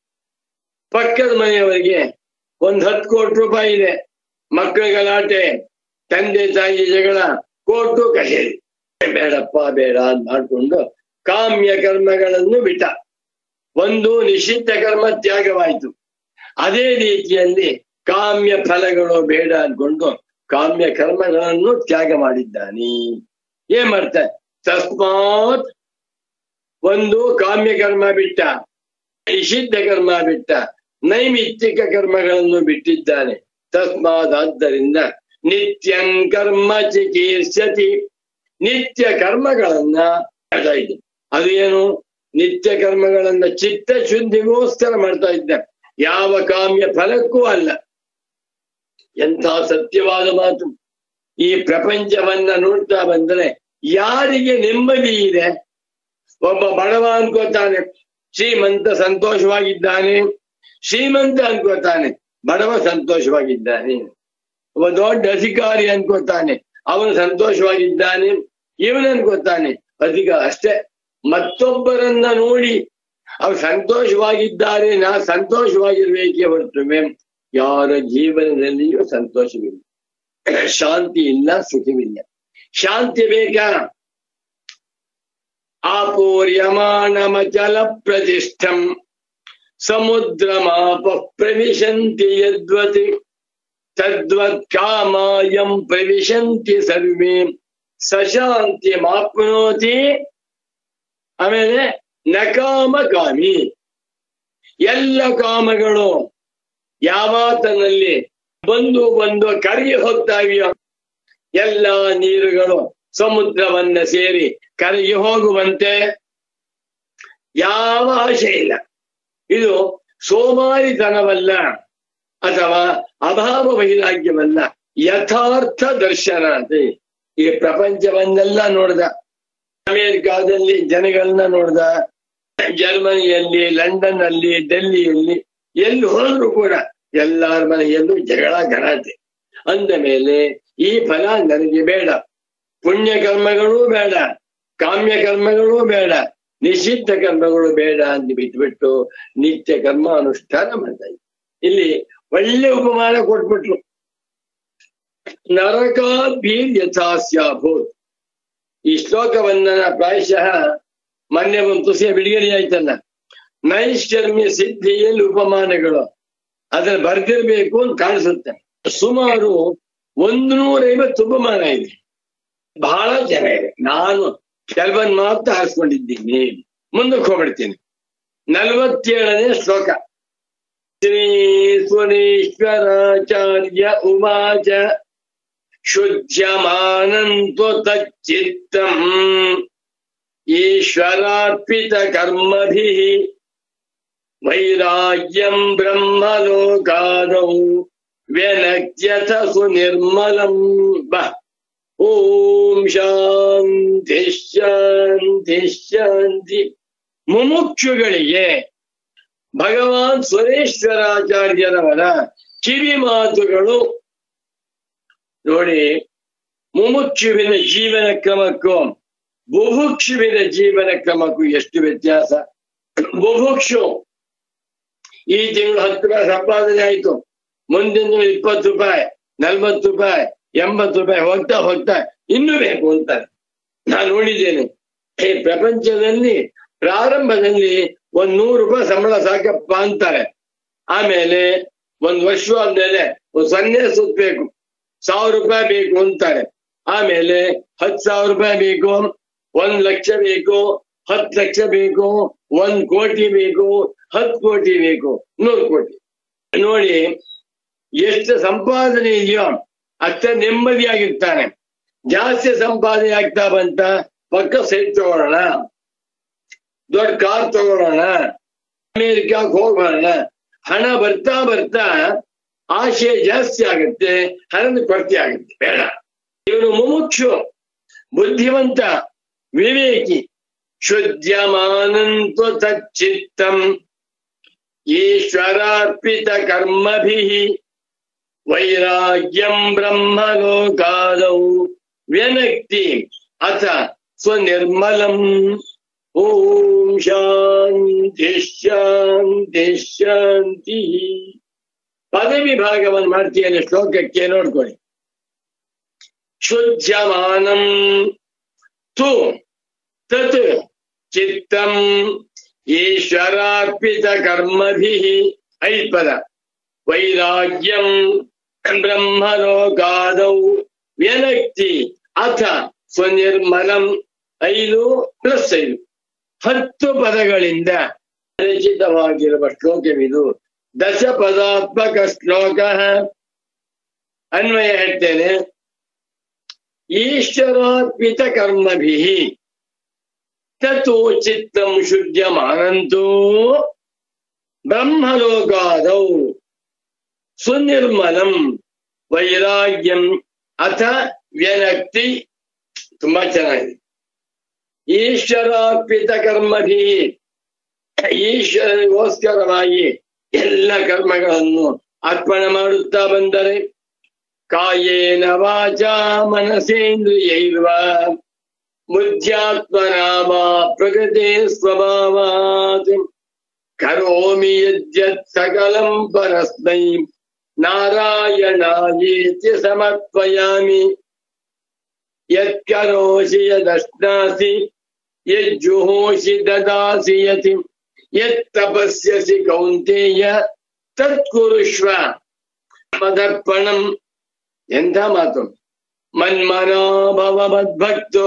Speaker 2: ಪಕ್ಕದ ಮನೆಯವರಿಗೆ 10 ಕೋಟಿ ರೂಪಾಯಿ ಇದೆ, ಮಕ್ಕಳ ಗಲಾಟೆ, ತಂದೆ ತಾಯಿ ಜಗಳ, ಕೋರ್ಟು ಕಚೇರಿ, ಬೇಡಪ್ಪ ಬೇಡ ಅಂತ ಮಾಡ್ಕೊಂಡು ಕಾಮ್ಯ ಕರ್ಮಗಳನ್ನು ಬಿಟ್ಟ. ಒಂದು ನಿಷಿದ್ಧ ಕರ್ಮ ತ್ಯಾಗವಾಯಿತು. ಅದೇ ರೀತಿಯಲ್ಲಿ ಕಾಮ್ಯ ಫಲಗಳು ಬೇಡ ಅಂದ್ಕೊಂಡು ಕಾಮ್ಯ ಕರ್ಮಗಳನ್ನು ತ್ಯಾಗ ಮಾಡಿದ್ದಾನೆ. ಏನ್ ಮಾಡ್ತಾರೆ? ತಸ್ಮಾತ್ ಒಂದು ಕಾಮ್ಯ ಕರ್ಮ ಬಿಟ್ಟ, ನಿಷಿದ್ಧ ಕರ್ಮ ಬಿಟ್ಟ, ನೈಮಿತ್ತಿಕ ಕರ್ಮಗಳನ್ನು ಬಿಟ್ಟಿದ್ದಾನೆ. ತಸ್ಮಾತ್ ಆದ್ದರಿಂದ ನಿತ್ಯಂ ಕರ್ಮ ಚಿಕೀರ್ಷತಿ, ನಿತ್ಯ ಕರ್ಮಗಳನ್ನ ಮಾಡ್ತಾ ಇದ್ದ. ಅದು ಏನು? ನಿತ್ಯ ಕರ್ಮಗಳನ್ನ ಚಿತ್ತ ಶುದ್ಧಿಗೋಸ್ಕರ ಮಾಡ್ತಾ ಇದ್ದ, ಯಾವ ಕಾಮ್ಯ ಫಲಕ್ಕೂ ಅಲ್ಲ. ಎಂಥ ಸತ್ಯವಾದ ಮಾತು. ಈ ಪ್ರಪಂಚವನ್ನ ನೋಡ್ತಾ ಬಂದ್ರೆ ಯಾರಿಗೆ ನೆಮ್ಮದಿ ಇದೆ? ಒಬ್ಬ ಬಡವ ಅನ್ಕೋತಾನೆ ಶ್ರೀಮಂತ ಸಂತೋಷವಾಗಿದ್ದಾನೆ, ಶ್ರೀಮಂತ ಅನ್ಕೋತಾನೆ ಬಡವ ಸಂತೋಷವಾಗಿದ್ದಾನೆ. ಒಬ್ಬ ದೊಡ್ಡ ಅಧಿಕಾರಿ ಅನ್ಕೋತಾನೆ ಅವನು ಸಂತೋಷವಾಗಿದ್ದಾನೆ, ಇವನು ಅನ್ಕೋತಾನೆ ಅಷ್ಟೇ. ಮತ್ತೊಬ್ಬರನ್ನ ನೋಡಿ ಅವ್ರು ಸಂತೋಷವಾಗಿದ್ದಾರೆ, ನಾ ಸಂತೋಷವಾಗಿರ್ಬೇಕೇ ಹೊರತು ಯಾರ ಜೀವನದಲ್ಲಿಯೂ ಸಂತೋಷವಿಲ್ಲ, ಶಾಂತಿ ಇಲ್ಲ, ಸುಖವಿಲ್ಲ. ಶಾಂತಿ ಬೇಕಾ? ಆಪೂರ್ಯಮಾಣಮಚಲ ಪ್ರತಿಷ್ಠಂ ಸಮುದ್ರಮಾಪ ಪ್ರವಿಶಂತಿ ಯದ್ವತ್ ತದ್ವತ್ ಕಾಮಾಯಂ ಪ್ರವಿಶಂತಿ ಸರ್ವೇ ಸಶಾಂತಿ ಮಾಪ್ನೋತಿ. ಆಮೇಲೆ ನಕಾಮ ಕಾಮಿ, ಎಲ್ಲ ಕಾಮಗಳು ಯಾವಾತನಲ್ಲಿ ಬಂದು ಕರಗಿ ಹೋಗ್ತಾ ಇವೆಯೋ, ಎಲ್ಲ ನೀರುಗಳು ಸಮುದ್ರವನ್ನ ಸೇರಿ ಕರಗಿ ಹೋಗುವಂತೆ ಯಾವ ಆಶೆ ಇಲ್ಲ. ಇದು ಸೋಮಾರಿತನವಲ್ಲ ಅಥವಾ ಅಭಾವ ವೈರಾಗ್ಯವಲ್ಲ, ಯಥಾರ್ಥ ದರ್ಶನ ಅಂತ. ಈ ಪ್ರಪಂಚವನ್ನೆಲ್ಲ ನೋಡ್ದ, ಅಮೆರಿಕಾದಲ್ಲಿ ಜನಗಳನ್ನ ನೋಡ್ದ, ಜರ್ಮನಿಯಲ್ಲಿ, ಲಂಡನ್ ಅಲ್ಲಿ, ಡೆಲ್ಲಿಯಲ್ಲಿ, ಎಲ್ಲಿ ಹೋದ್ರು ಕೂಡ ಎಲ್ಲಾರ ಮನೆಯಲ್ಲೂ ಜಗಳ ಗಲಾಟೆ. ಅಂದ ಮೇಲೆ ಈ ಫಲ ನನಗೆ ಬೇಡ, ಪುಣ್ಯ ಕರ್ಮಗಳೂ ಬೇಡ, ಕಾಮ್ಯ ಕರ್ಮಗಳೂ ಬೇಡ, ನಿಷಿದ್ಧ ಕರ್ಮಗಳು ಬೇಡ ಅಂತ ಬಿಟ್ಬಿಟ್ಟು ನಿತ್ಯ ಕರ್ಮ ಅನುಷ್ಠಾನ ಮಾಡ್ತಾ ಇದ್ದೆ. ಇಲ್ಲಿ ಒಳ್ಳೆ ಉಪಮಾನ ಕೊಟ್ಬಿಟ್ರು. ನರಕಾಭೀರ್ ಯಥಾಸ್ಯಾಭೂತ್. ಈ ಶ್ಲೋಕವನ್ನ ಪ್ರಾಯಶಃ ಮೊನ್ನೆ ಒಂದು ತುಸಿಯ ಬಿಡುಗಡೆ ಆಯ್ತಲ್ಲ, ನೈಷ್ಕರ್ಮ್ಯ ಸಿದ್ಧಿಯಲ್ಲಿ ಉಪಮಾನಗಳು ಅದ್ರಲ್ಲಿ ಬರ್ದಿರ್ಬೇಕು ಅಂತ ಕಾಣಿಸುತ್ತೆ. ಸುಮಾರು 150 ಉಪಮಾನ ಇದೆ, ಬಹಳ ಜನ ಇದೆ. ನಾನು ಕೆಲವನ್ನ ಮಾತ್ರ ಹಾರಿಸ್ಕೊಂಡಿದ್ದೀನಿ. ಮುಂದಕ್ಕೆ ಹೋಗ್ಬಿಡ್ತೀನಿ. 47ನೇ ಶ್ಲೋಕ. ಶ್ರೀ ಸುರೇಶ್ವರಾಚಾರ್ಯ ಉವಾಚ ಶುದ್ಧ್ಯಮಾನಂತ್ವ ತಚ್ಚಿತ್ತಂ ಈಶ್ವರಾರ್ಪಿತ ಕರ್ಮಭಿಃ ವೈರಾಗ್ಯಂ ಬ್ರಹ್ಮಲೋಕಾದೌ ವ್ಯನಕ್ತ್ಯಥ ಸುನಿರ್ಮಲಂ. ಓಂ ಶಾಂತಿ ಶಾಂತಿ ಶಾಂತಿ. ಮುಮುಕ್ಷುಗಳಿಗೆ ಭಗವಾನ್ ಸುರೇಶ್ವರಾಚಾರ್ಯರವರ ಕಿವಿ ಮಾತುಗಳು ನೋಡಿ. ಮುಮುಕ್ಷುವಿನ ಜೀವನ ಕ್ರಮಕ್ಕೂ ಬುಭುಕ್ಷುವಿನ ಜೀವನ ಕ್ರಮಕ್ಕೂ ಎಷ್ಟು ವ್ಯತ್ಯಾಸ. ಬುಭುಕ್ಷು ಈ ತಿಂಗಳು 10 ರೂಪಾಯಿ ಸಂಪಾದನೆ ಆಯ್ತು, ಮುಂದಿನ 20 ರೂಪಾಯಿ, 40 ರೂಪಾಯಿ, 80 ರೂಪಾಯಿ ಹೋಗ್ತಾ ಹೋಗ್ತಾ ಇನ್ನೂ ಬೇಕು ಅಂತಾರೆ. ನಾನು ನೋಡಿದ್ದೇನೆ. ಈ ಪ್ರಪಂಚದಲ್ಲಿ ಪ್ರಾರಂಭದಲ್ಲಿ 100 ರೂಪಾಯಿ ಸಂಬಳ ಸಾಕಪ್ಪ ಅಂತಾರೆ. ಆಮೇಲೆ 1 ವರ್ಷ ಆದ್ಮೇಲೆ 0 ಸುತ್ತಬೇಕು, 1000 ರೂಪಾಯಿ ಬೇಕು ಅಂತಾರೆ. ಆಮೇಲೆ 10,000 ರೂಪಾಯಿ ಬೇಕು, 1 ಲಕ್ಷ ಬೇಕು, 10 ಲಕ್ಷ ಬೇಕು, 1 ಕೋಟಿ ಬೇಕು, 10 ಕೋಟಿ ಬೇಕು, 100 ಕೋಟಿ. ನೋಡಿ ಎಷ್ಟು ಸಂಪಾದನೆ ಇದೆಯೋ ಅಷ್ಟೇ ನೆಮ್ಮದಿಯಾಗಿರ್ತಾನೆ. ಜಾಸ್ತಿ ಸಂಪಾದನೆ ಆಗ್ತಾ ಬಂತ ಪಕ್ಕ ಸೈಟ್ ತಗೊಳ್ಳೋಣ, ದೊಡ್ಡ ಕಾರ್ ತಗೊಳ್ಳೋಣ, ಅಮೆರಿಕಾಕ್ಕೆ ಹೋಗೋಣ. ಹಣ ಬರ್ತಾ ಬರ್ತಾ ಆಶೆ ಜಾಸ್ತಿ ಆಗುತ್ತೆ, ಹಣದ ಕೊರತೆ ಆಗುತ್ತೆ. ಬೇಡ. ಇವನು ಮುಮುಕ್ಷು, ಬುದ್ಧಿವಂತ, ವಿವೇಕಿ. ಶುದ್ಧ್ಯಮಾನಂತ್ವ ತಚ್ಚಿತ್ತಂ ಈಶ್ವರಾರ್ಪಿತ ಕರ್ಮಭಿಃ ವೈರಾಗ್ಯಂ ಬ್ರಹ್ಮಲೋಕಾದೌ ವ್ಯನಕ್ತಿ ಅಥ ಸ್ವನಿರ್ಮಲಂ. ಓಂ ಶಾಂತಿ ಶಾಂತಿ ಶಾಂತಿ. ಪದವಿ ಭಾಗವನ್ನು ಮಾಡ್ತೀಯಲ್ಲ ಶ್ಲೋಕಕ್ಕೆ ನೋಡ್ಕೊಳ್ಳಿ. ಶುದ್ಧ್ಯಮಾನಂ ತು ತತ್ ಚಿತ್ತಂ ಈಶ್ವರಾರ್ಪಿತ ಕರ್ಮಭಿಃ 5 ಪದ. ವೈರಾಗ್ಯಂ ಬ್ರಹ್ಮಲೋಕಾದೌ ವ್ಯನಕ್ತಿ ಅಥ ಸ್ವನಿರ್ಮಲಂ 5 + 5 10 ಪದಗಳಿಂದ ರಚಿತವಾಗಿರುವ ಶ್ಲೋಕವಿದು. 10 ಪದಾತ್ಮಕ ಶ್ಲೋಕ. ಅನ್ವಯ ಹೇಳ್ತೇನೆ. ಈಶ್ವರಾರ್ಪಿತ ಕರ್ಮಭಿಃ ತतो ಚಿತ್ತಂ ಶುದ್ಧ್ಯಮಾನಂತೋ ಬ್ರಹ್ಮಲೋಕಾದೌ ಸುನಿರ್ಮಲಂ ವೈರಾಗ್ಯಂ ಅಥ ವ್ಯನಕ್ತಿ. ತುಂಬಾ ಚೆನ್ನಾಗಿದೆ. ಈಶ್ವರಾರ್ಪಿತ ಕರ್ಮಭಿಃ, ಈಶ್ವರನಿಗೋಸ್ಕರವಾಗಿ ಎಲ್ಲ ಕರ್ಮಗಳನ್ನು ಅರ್ಪಣೆ ಮಾಡುತ್ತಾ ಬಂದರೆ ಕಾಯೇನ ವಾಚಾ ಮನಸೇಂದ್ರಿಯೈರ್ವಾ ಬುದ್ಧ್ಯಾತ್ಮನಾ ವಾ ಪ್ರಕೃತೆ ಸ್ವಭಾವಾತ್ ಕರೋಮಿ ಯದ್ಯತ್ ಸಕಲಂ ಪರಸ್ಮೈ ನಾರಾಯಣಾಯೇತಿ ಸಮರ್ಪಯಾಮಿ. ಯತ್ಕರೋಷಿ ಯದಶ್ನಾಸಿ ಯಜ್ಜುಹೋಷಿ ದದಾಸಿ ಯತಿ ಯತ್ತಪಸ್ಯಸಿ ಕೌಂತೇಯ ತತ್ಕುರುಷ್ವ ಮದರ್ಪಣಂ. ಎಂಥ ಮಾತು! ಮನ್ಮನಾ ಭವ ಮದ್ಭಕ್ತೋ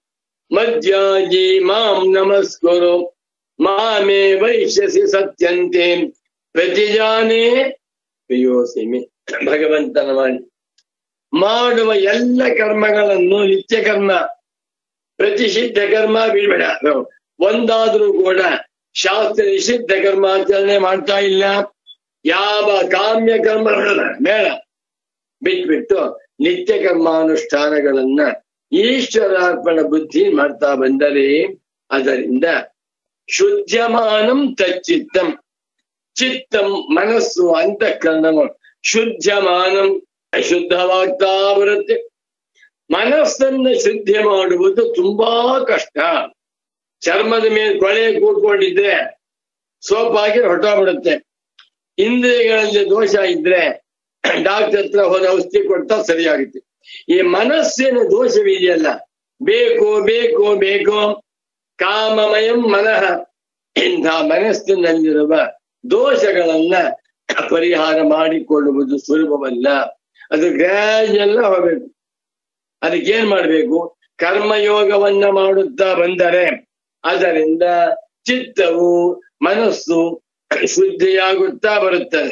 Speaker 2: ಮಧ್ಯಾಜಿ ಮಾಂ ನಮಸ್ಕುರು ಮಾಮೇ ವೈಶ್ಯಸಿ ಸತ್ಯಂತೆ ಪ್ರತಿಜಾನೇ ಪ್ರಿಯೋಸಿಮಿ. ಭಗವಂತನ ವಾಣಿ. ಮಾಡುವ ಎಲ್ಲ ಕರ್ಮಗಳನ್ನು ನಿತ್ಯ ಕರ್ಮ, ಪ್ರತಿಷಿದ್ಧ ಕರ್ಮ ಬಿಡಬೇಡ. ಒಂದಾದ್ರೂ ಕೂಡ ಶಾಸ್ತ್ರ ನಿಷಿದ್ಧ ಕರ್ಮಾಚರಣೆ ಮಾಡ್ತಾ ಇಲ್ಲ. ಯಾವ ಕಾಮ್ಯ ಕರ್ಮ ಬೇಡ, ಬಿಟ್ಬಿಟ್ಟು ನಿತ್ಯ ಕರ್ಮಾನುಷ್ಠಾನಗಳನ್ನ ಈಶ್ವರಾರ್ಪಣ ಬುದ್ಧಿ ಮಾಡ್ತಾ ಬಂದರೆ ಅದರಿಂದ ಶುದ್ಧಮಾನಂ ತಚ್ಚಿತ್ತಂ. ಚಿತ್ತಂ ಮನಸ್ಸು ಅಂತಃಕರಣವು ಶುದ್ಧಮಾನಂ ಶುದ್ಧವಾಗ್ತಾ ಬರುತ್ತೆ. ಮನಸ್ಸನ್ನ ಶುದ್ಧಿ ಮಾಡುವುದು ತುಂಬಾ ಕಷ್ಟ. ಚರ್ಮದ ಮೇಲೆ ಕೊಳೆ ಕೂತ್ಕೊಂಡಿದ್ರೆ ಸೋಪಾಗಿ ಹೊರಟೋಗ್ಬಿಡುತ್ತೆ. ಇಂದ್ರಿಯಗಳಲ್ಲಿ ದೋಷ ಇದ್ರೆ ಡಾಕ್ಟರ್ ಹತ್ರ ಹೋದ ಔಷಧಿ ಕೊಡ್ತಾ ಸರಿಯಾಗುತ್ತೆ. ಈ ಮನಸ್ಸಿನ ದೋಷವಿದೆಯಲ್ಲ, ಬೇಕು ಬೇಕು ಬೇಕು ಕಾಮಮಯಂ ಮನಃ, ಇಂಥ ಮನಸ್ಸಿನಲ್ಲಿರುವ ದೋಷಗಳನ್ನ ಪರಿಹಾರ ಮಾಡಿಕೊಳ್ಳುವುದು ಸುಲಭವಲ್ಲ. ಅದು ಗ್ರಾಜುಯಲ್ ಹೋಗ್ಬೇಕು. ಅದಕ್ಕೇನ್ ಮಾಡ್ಬೇಕು? ಕರ್ಮಯೋಗವನ್ನ ಮಾಡುತ್ತಾ ಬಂದರೆ ಅದರಿಂದ ಚಿತ್ತವು ಮನಸ್ಸು ಶುದ್ಧಿಯಾಗುತ್ತಾ ಬರುತ್ತದೆ.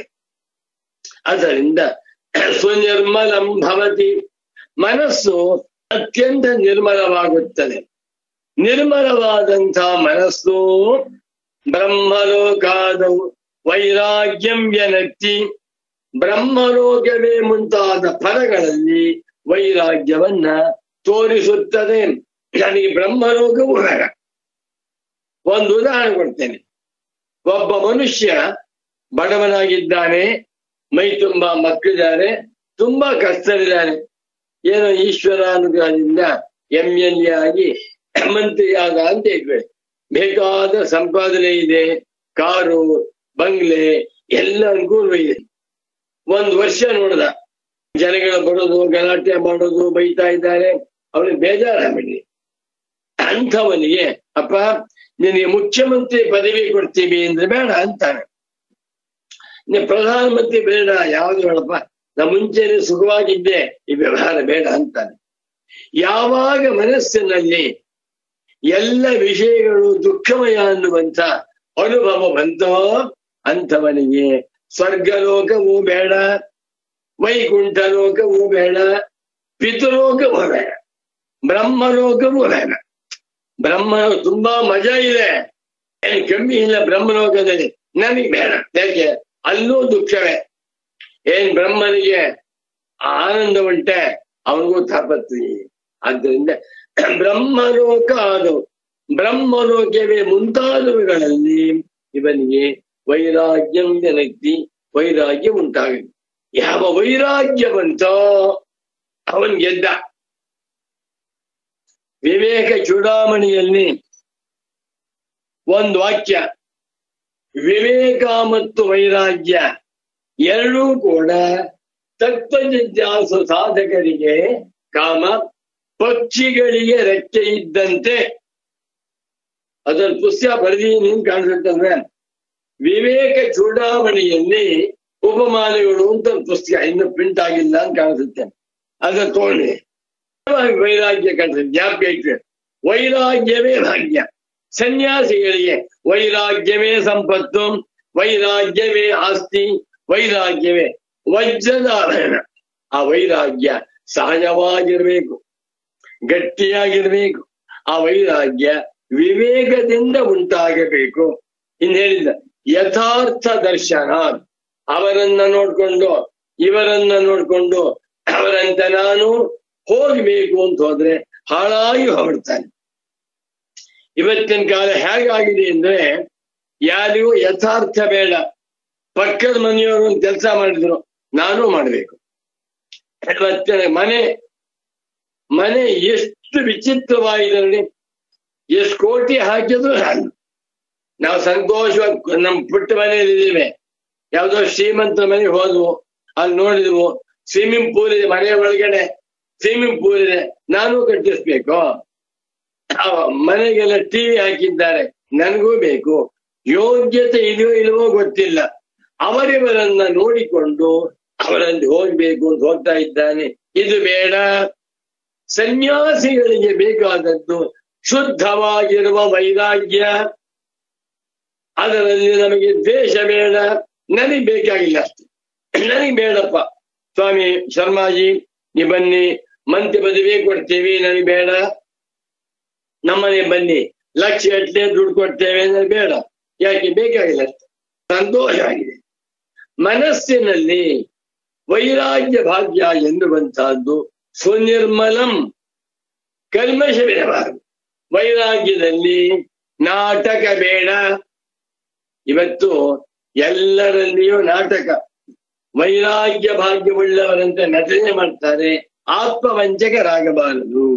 Speaker 2: ಅದರಿಂದ ಸುನಿರ್ಮಲಂ ಭವತಿ, ಮನಸ್ಸು ಅತ್ಯಂತ ನಿರ್ಮಲವಾಗುತ್ತದೆ. ನಿರ್ಮಲವಾದಂಥ ಮನಸ್ಸು ಬ್ರಹ್ಮಲೋಕಾದವು ವೈರಾಗ್ಯಂ ವ್ಯನಕ್ತಿ, ಬ್ರಹ್ಮಲೋಕವೇ ಮುಂತಾದ ಫಲಗಳಲ್ಲಿ ವೈರಾಗ್ಯವನ್ನ ತೋರಿಸುತ್ತದೆ. ನನಗೆ ಬ್ರಹ್ಮಲೋಕವು ಬೇಡ. ಒಂದು ಉದಾಹರಣೆ ಕೊಡ್ತೇನೆ. ಒಬ್ಬ ಮನುಷ್ಯ ಬಡವನಾಗಿದ್ದಾನೆ, ಮೈ ತುಂಬಾ ಮಕ್ಕಳಿದ್ದಾರೆ, ತುಂಬಾ ಕಷ್ಟವಿದ್ದಾನೆ. ಏನೋ ಈಶ್ವರ ಅನುಗ್ರಹದಿಂದ MLA ಆಗಿ ಮಂತ್ರಿ ಆದ ಅಂತ ಹೇಳ್ಬೇಡಿ. ಬೇಕಾದ ಸಂಪಾದನೆ ಇದೆ, ಕಾರು ಬಂಗ್ಲೆ ಎಲ್ಲ ಅನುಕೂಲ ಇದೆ. 1 ವರ್ಷ ನೋಡ್ದ, ಜನಗಳ ಬರೋದು, ಗಲಾಟೆ ಮಾಡೋದು, ಬೈತಾ ಇದ್ದಾರೆ. ಅವನಿಗೆ ಬೇಜಾರಾಗ್ಬಿಡಿ. ಅಂಥವನಿಗೆ ಅಪ್ಪ ನಿನಗೆ ಮುಖ್ಯಮಂತ್ರಿ ಪದವಿ ಕೊಡ್ತೀವಿ ಅಂದ್ರೆ ಬೇಡ ಅಂತಾನೆ. ಪ್ರಧಾನಮಂತ್ರಿ ಬೇಡ, ಯಾವ್ದು ಬೇಡಪ್ಪ, ನಾ ಮುಂಚೆನೆ ಸುಖವಾಗಿದ್ದೆ, ಈ ವ್ಯವಹಾರ ಬೇಡ ಅಂತಾನೆ. ಯಾವಾಗ ಮನಸ್ಸಿನಲ್ಲಿ ಎಲ್ಲ ವಿಷಯಗಳು ದುಃಖಮಯ ಅನ್ನುವಂಥ ಅನುಭವ ಬಂತೋ ಅಂಥವನಿಗೆ ಸ್ವರ್ಗಲೋಕವೂ ಬೇಡ, ವೈಕುಂಠ ಲೋಕವೂ ಬೇಡ, ಪಿತೃಲೋಕವೂ ಬೇಡ, ಬ್ರಹ್ಮಲೋಕವೂ ಬೇಡ. ಬ್ರಹ್ಮಲೋಕ ತುಂಬಾ ಮಜಾ ಇದೆ, ಏನ್ ಕಮ್ಮಿ ಇಲ್ಲ ಬ್ರಹ್ಮಲೋಕದಲ್ಲಿ, ನನಗೆ ಬೇಡ. ಯಾಕೆ? ಅಲ್ಲೂ ದುಃಖವೇ. ಏನ್ ಬ್ರಹ್ಮನಿಗೆ ಆನಂದ ಉಂಟೆ, ಅವನಿಗೂ ತಾಪತ್ರಿ. ಆದ್ದರಿಂದ ಬ್ರಹ್ಮಲೋಕ ಆದವು, ಬ್ರಹ್ಮಲೋಕವೇ ಮುಂತಾದವುಗಳಲ್ಲಿ ಇವನಿಗೆ ವೈರಾಗ್ಯಂ ವ್ಯನಕ್ತಿ, ವೈರಾಗ್ಯ ಉಂಟಾಗುತ್ತೆ. ಯಾವ ವೈರಾಗ್ಯ ಬಂತೋ ಅವನ್ ಗೆದ್ದ. ವಿವೇಕ ಚೂಡಾಮಣಿಯಲ್ಲಿ ಒಂದು ವಾಕ್ಯ, ವಿವೇಕ ಮತ್ತು ವೈರಾಗ್ಯ ಎರಡೂ ಕೂಡ ತತ್ವಜಿಜ್ಞಾಸು ಸಾಧಕರಿಗೆ ಕಾಮ ಪಕ್ಷಿಗಳಿಗೆ ರೆಕ್ಕೆ ಇದ್ದಂತೆ. ಅದನ್ನು ಪುಸ್ತಕ ಬರೆದೀನಿ ಕಾಣಿಸುತ್ತಂದ್ರೆ, ವಿವೇಕ ಚೂಡಾಮಣಿಯಲ್ಲಿ ಉಪಮಾನಗಳು ಅಂತ ಪುಸ್ತಕ ಇನ್ನು ಪ್ರಿಂಟ್ ಆಗಿಲ್ಲ ಅಂತ ಕಾಣಿಸುತ್ತೆ. ಅದನ್ನ ತಗೊಂಡು ವೈರಾಗ್ಯ ಕಾಣಿಸುತ್ತೆ. ಜ್ಞಾಪಕ ಇಟ್ಟರೆ ವೈರಾಗ್ಯವೇ ಭಾಗ್ಯ. ಸನ್ಯಾಸಿಗಳಿಗೆ ವೈರಾಗ್ಯವೇ ಸಂಪತ್ತು, ವೈರಾಗ್ಯವೇ ಆಸ್ತಿ, ವೈರಾಗ್ಯವೇ ವಜ್ರದ ಆಭರಣ. ಆ ವೈರಾಗ್ಯ ಸಹಜವಾಗಿರ್ಬೇಕು, ಗಟ್ಟಿಯಾಗಿರ್ಬೇಕು. ಆ ವೈರಾಗ್ಯ ವಿವೇಕದಿಂದ ಉಂಟಾಗಬೇಕು. ಇನ್ನು ಹೇಳಿದ್ದ ಯಥಾರ್ಥ ದರ್ಶನ, ಅವರನ್ನ ನೋಡ್ಕೊಂಡು ಇವರನ್ನ ನೋಡ್ಕೊಂಡು ಅವರಂತ ನಾನು ಹೋಗ್ಬೇಕು ಅಂತ ಹೋದ್ರೆ ಹಾಳಾಗಿ ಹೊರಡ್ತಾನೆ. ಇವತ್ತಿನ ಕಾಲ ಹೇಗಾಗಿದೆ ಅಂದ್ರೆ ಯಾರಿಗೂ ಯಥಾರ್ಥ ಬೇಡ. ಪಕ್ಕದ ಮನೆಯವರು ಒಂದು ಕೆಲಸ ಮಾಡಿದ್ರು, ನಾನು ಮಾಡ್ಬೇಕು. ಇವತ್ತಿನ ಮನೆ ಎಷ್ಟು ವಿಚಿತ್ರವಾಗಿದೆ. ಎಷ್ಟು ಕೋಟಿ ಹಾಕಿದ್ರು ನಾವು ಸಂತೋಷವಾಗಿ ನಮ್ಮ ಪುಟ್ಟ ಮನೆಯಲ್ಲಿದ್ದೀವಿ. ಯಾವ್ದೋ ಶ್ರೀಮಂತ ಮನೆಗೆ ಹೋದ್ವು, ಅಲ್ಲಿ ನೋಡಿದ್ವು ಸ್ವಿಮ್ಮಿಂಗ್ ಪೂಲ್ ಇದೆ, ಮನೆಯ ಒಳಗಡೆ ಸ್ವಿಮ್ಮಿಂಗ್ ಪೂಲ್ ಇದೆ, ನಾನು ಕಟ್ಟಿಸ್ಬೇಕು. ಮನೆಗೆಲ್ಲ ಟಿವಿ ಹಾಕಿದ್ದಾರೆ, ನನಗೂ ಬೇಕು. ಯೋಗ್ಯತೆ ಇದೆಯೋ ಇಲ್ವೋ ಗೊತ್ತಿಲ್ಲ. ಅವರಿವರನ್ನ ನೋಡಿಕೊಂಡು ಅವರಲ್ಲಿ ಹೋಗ್ಬೇಕು ಅಂತ ಹೋಗ್ತಾ ಇದ್ದಾನೆ. ಇದು ಬೇಡ. ಸನ್ಯಾಸಿಗಳಿಗೆ ಬೇಕಾದದ್ದು ಶುದ್ಧವಾಗಿರುವ ವೈರಾಗ್ಯ. ಅದರಲ್ಲಿ ನಮಗೆ ದ್ವೇಷ ಬೇಡ. ನನಗೆ ಬೇಕಾಗಿಲ್ಲ ಅಷ್ಟೆ, ನನಗೆ ಬೇಡಪ್ಪ ಸ್ವಾಮಿ ಶರ್ಮಾಜಿ ನೀ ಬನ್ನಿ, ಮಂತ್ರಿ ಪದವಿ ಕೊಡ್ತೀವಿ, ನನಗೆ ಬೇಡ. ನಮ್ಮನೆ ಬನ್ನಿ, ಲಕ್ಷ ಗಟ್ಟಲೆ ದುಡ್ಡು ಕೊಡ್ತೇವೆ, ನನಗೆ ಬೇಡ. ಯಾಕೆ ಬೇಕಾಗಿಲ್ಲ ಅಷ್ಟೆ, ಸಂತೋಷ ಆಗಿದೆ. ಮನಸ್ಸಿನಲ್ಲಿ ವೈರಾಗ್ಯ ಭಾಗ್ಯ ಎನ್ನುವಂತಹದ್ದು ಸುನಿರ್ಮಲಂ, ಕಲ್ಮಶವಿರಬಾರದು. ವೈರಾಗ್ಯದಲ್ಲಿ ನಾಟಕ ಬೇಡ. ಇವತ್ತು ಎಲ್ಲರಲ್ಲಿಯೂ ನಾಟಕ. ವೈರಾಗ್ಯ ಭಾಗ್ಯವುಳ್ಳವರಂತೆ ನಟನೆ ಮಾಡ್ತಾರೆ. ಆತ್ಮವಂಚಕರಾಗಬಾರದು.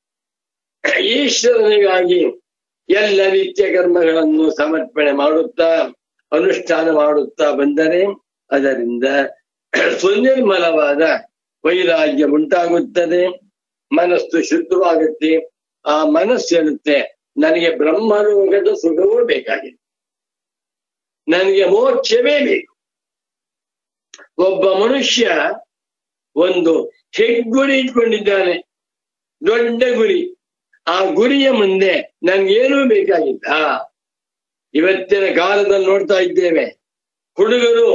Speaker 2: ಈಶ್ವರನಿಗಾಗಿ ಎಲ್ಲ ನಿತ್ಯ ಕರ್ಮಗಳನ್ನು ಸಮರ್ಪಣೆ ಮಾಡುತ್ತಾ ಅನುಷ್ಠಾನ ಮಾಡುತ್ತಾ ಬಂದರೆ ಅದರಿಂದ ಸುನಿರ್ಮಲವಾದ ವೈರಾಗ್ಯ ಉಂಟಾಗುತ್ತದೆ. ಮನಸ್ಸು ಶುದ್ಧವಾಗುತ್ತೆ. ಆ ಮನಸ್ಸು ಹೇಳುತ್ತೆ, ನನಗೆ ಬ್ರಹ್ಮಲೋಕದ ಸುಖವೂ ಬೇಕಾಗಿದೆ, ನನಗೆ ಮೋಕ್ಷವೇ ಬೇಕು. ಒಬ್ಬ ಮನುಷ್ಯ ಒಂದು ಹೆಗ್ಗುರಿ ಇಟ್ಕೊಂಡಿದ್ದಾನೆ, ದೊಡ್ಡ ಗುರಿ. ಆ ಗುರಿಯ ಮುಂದೆ ನನ್ಗೇನೂ ಬೇಕಾಗಿಲ್ಲ. ಇವತ್ತಿನ ಕಾಲದಲ್ಲಿ ನೋಡ್ತಾ ಇದ್ದೇವೆ, ಹುಡುಗರು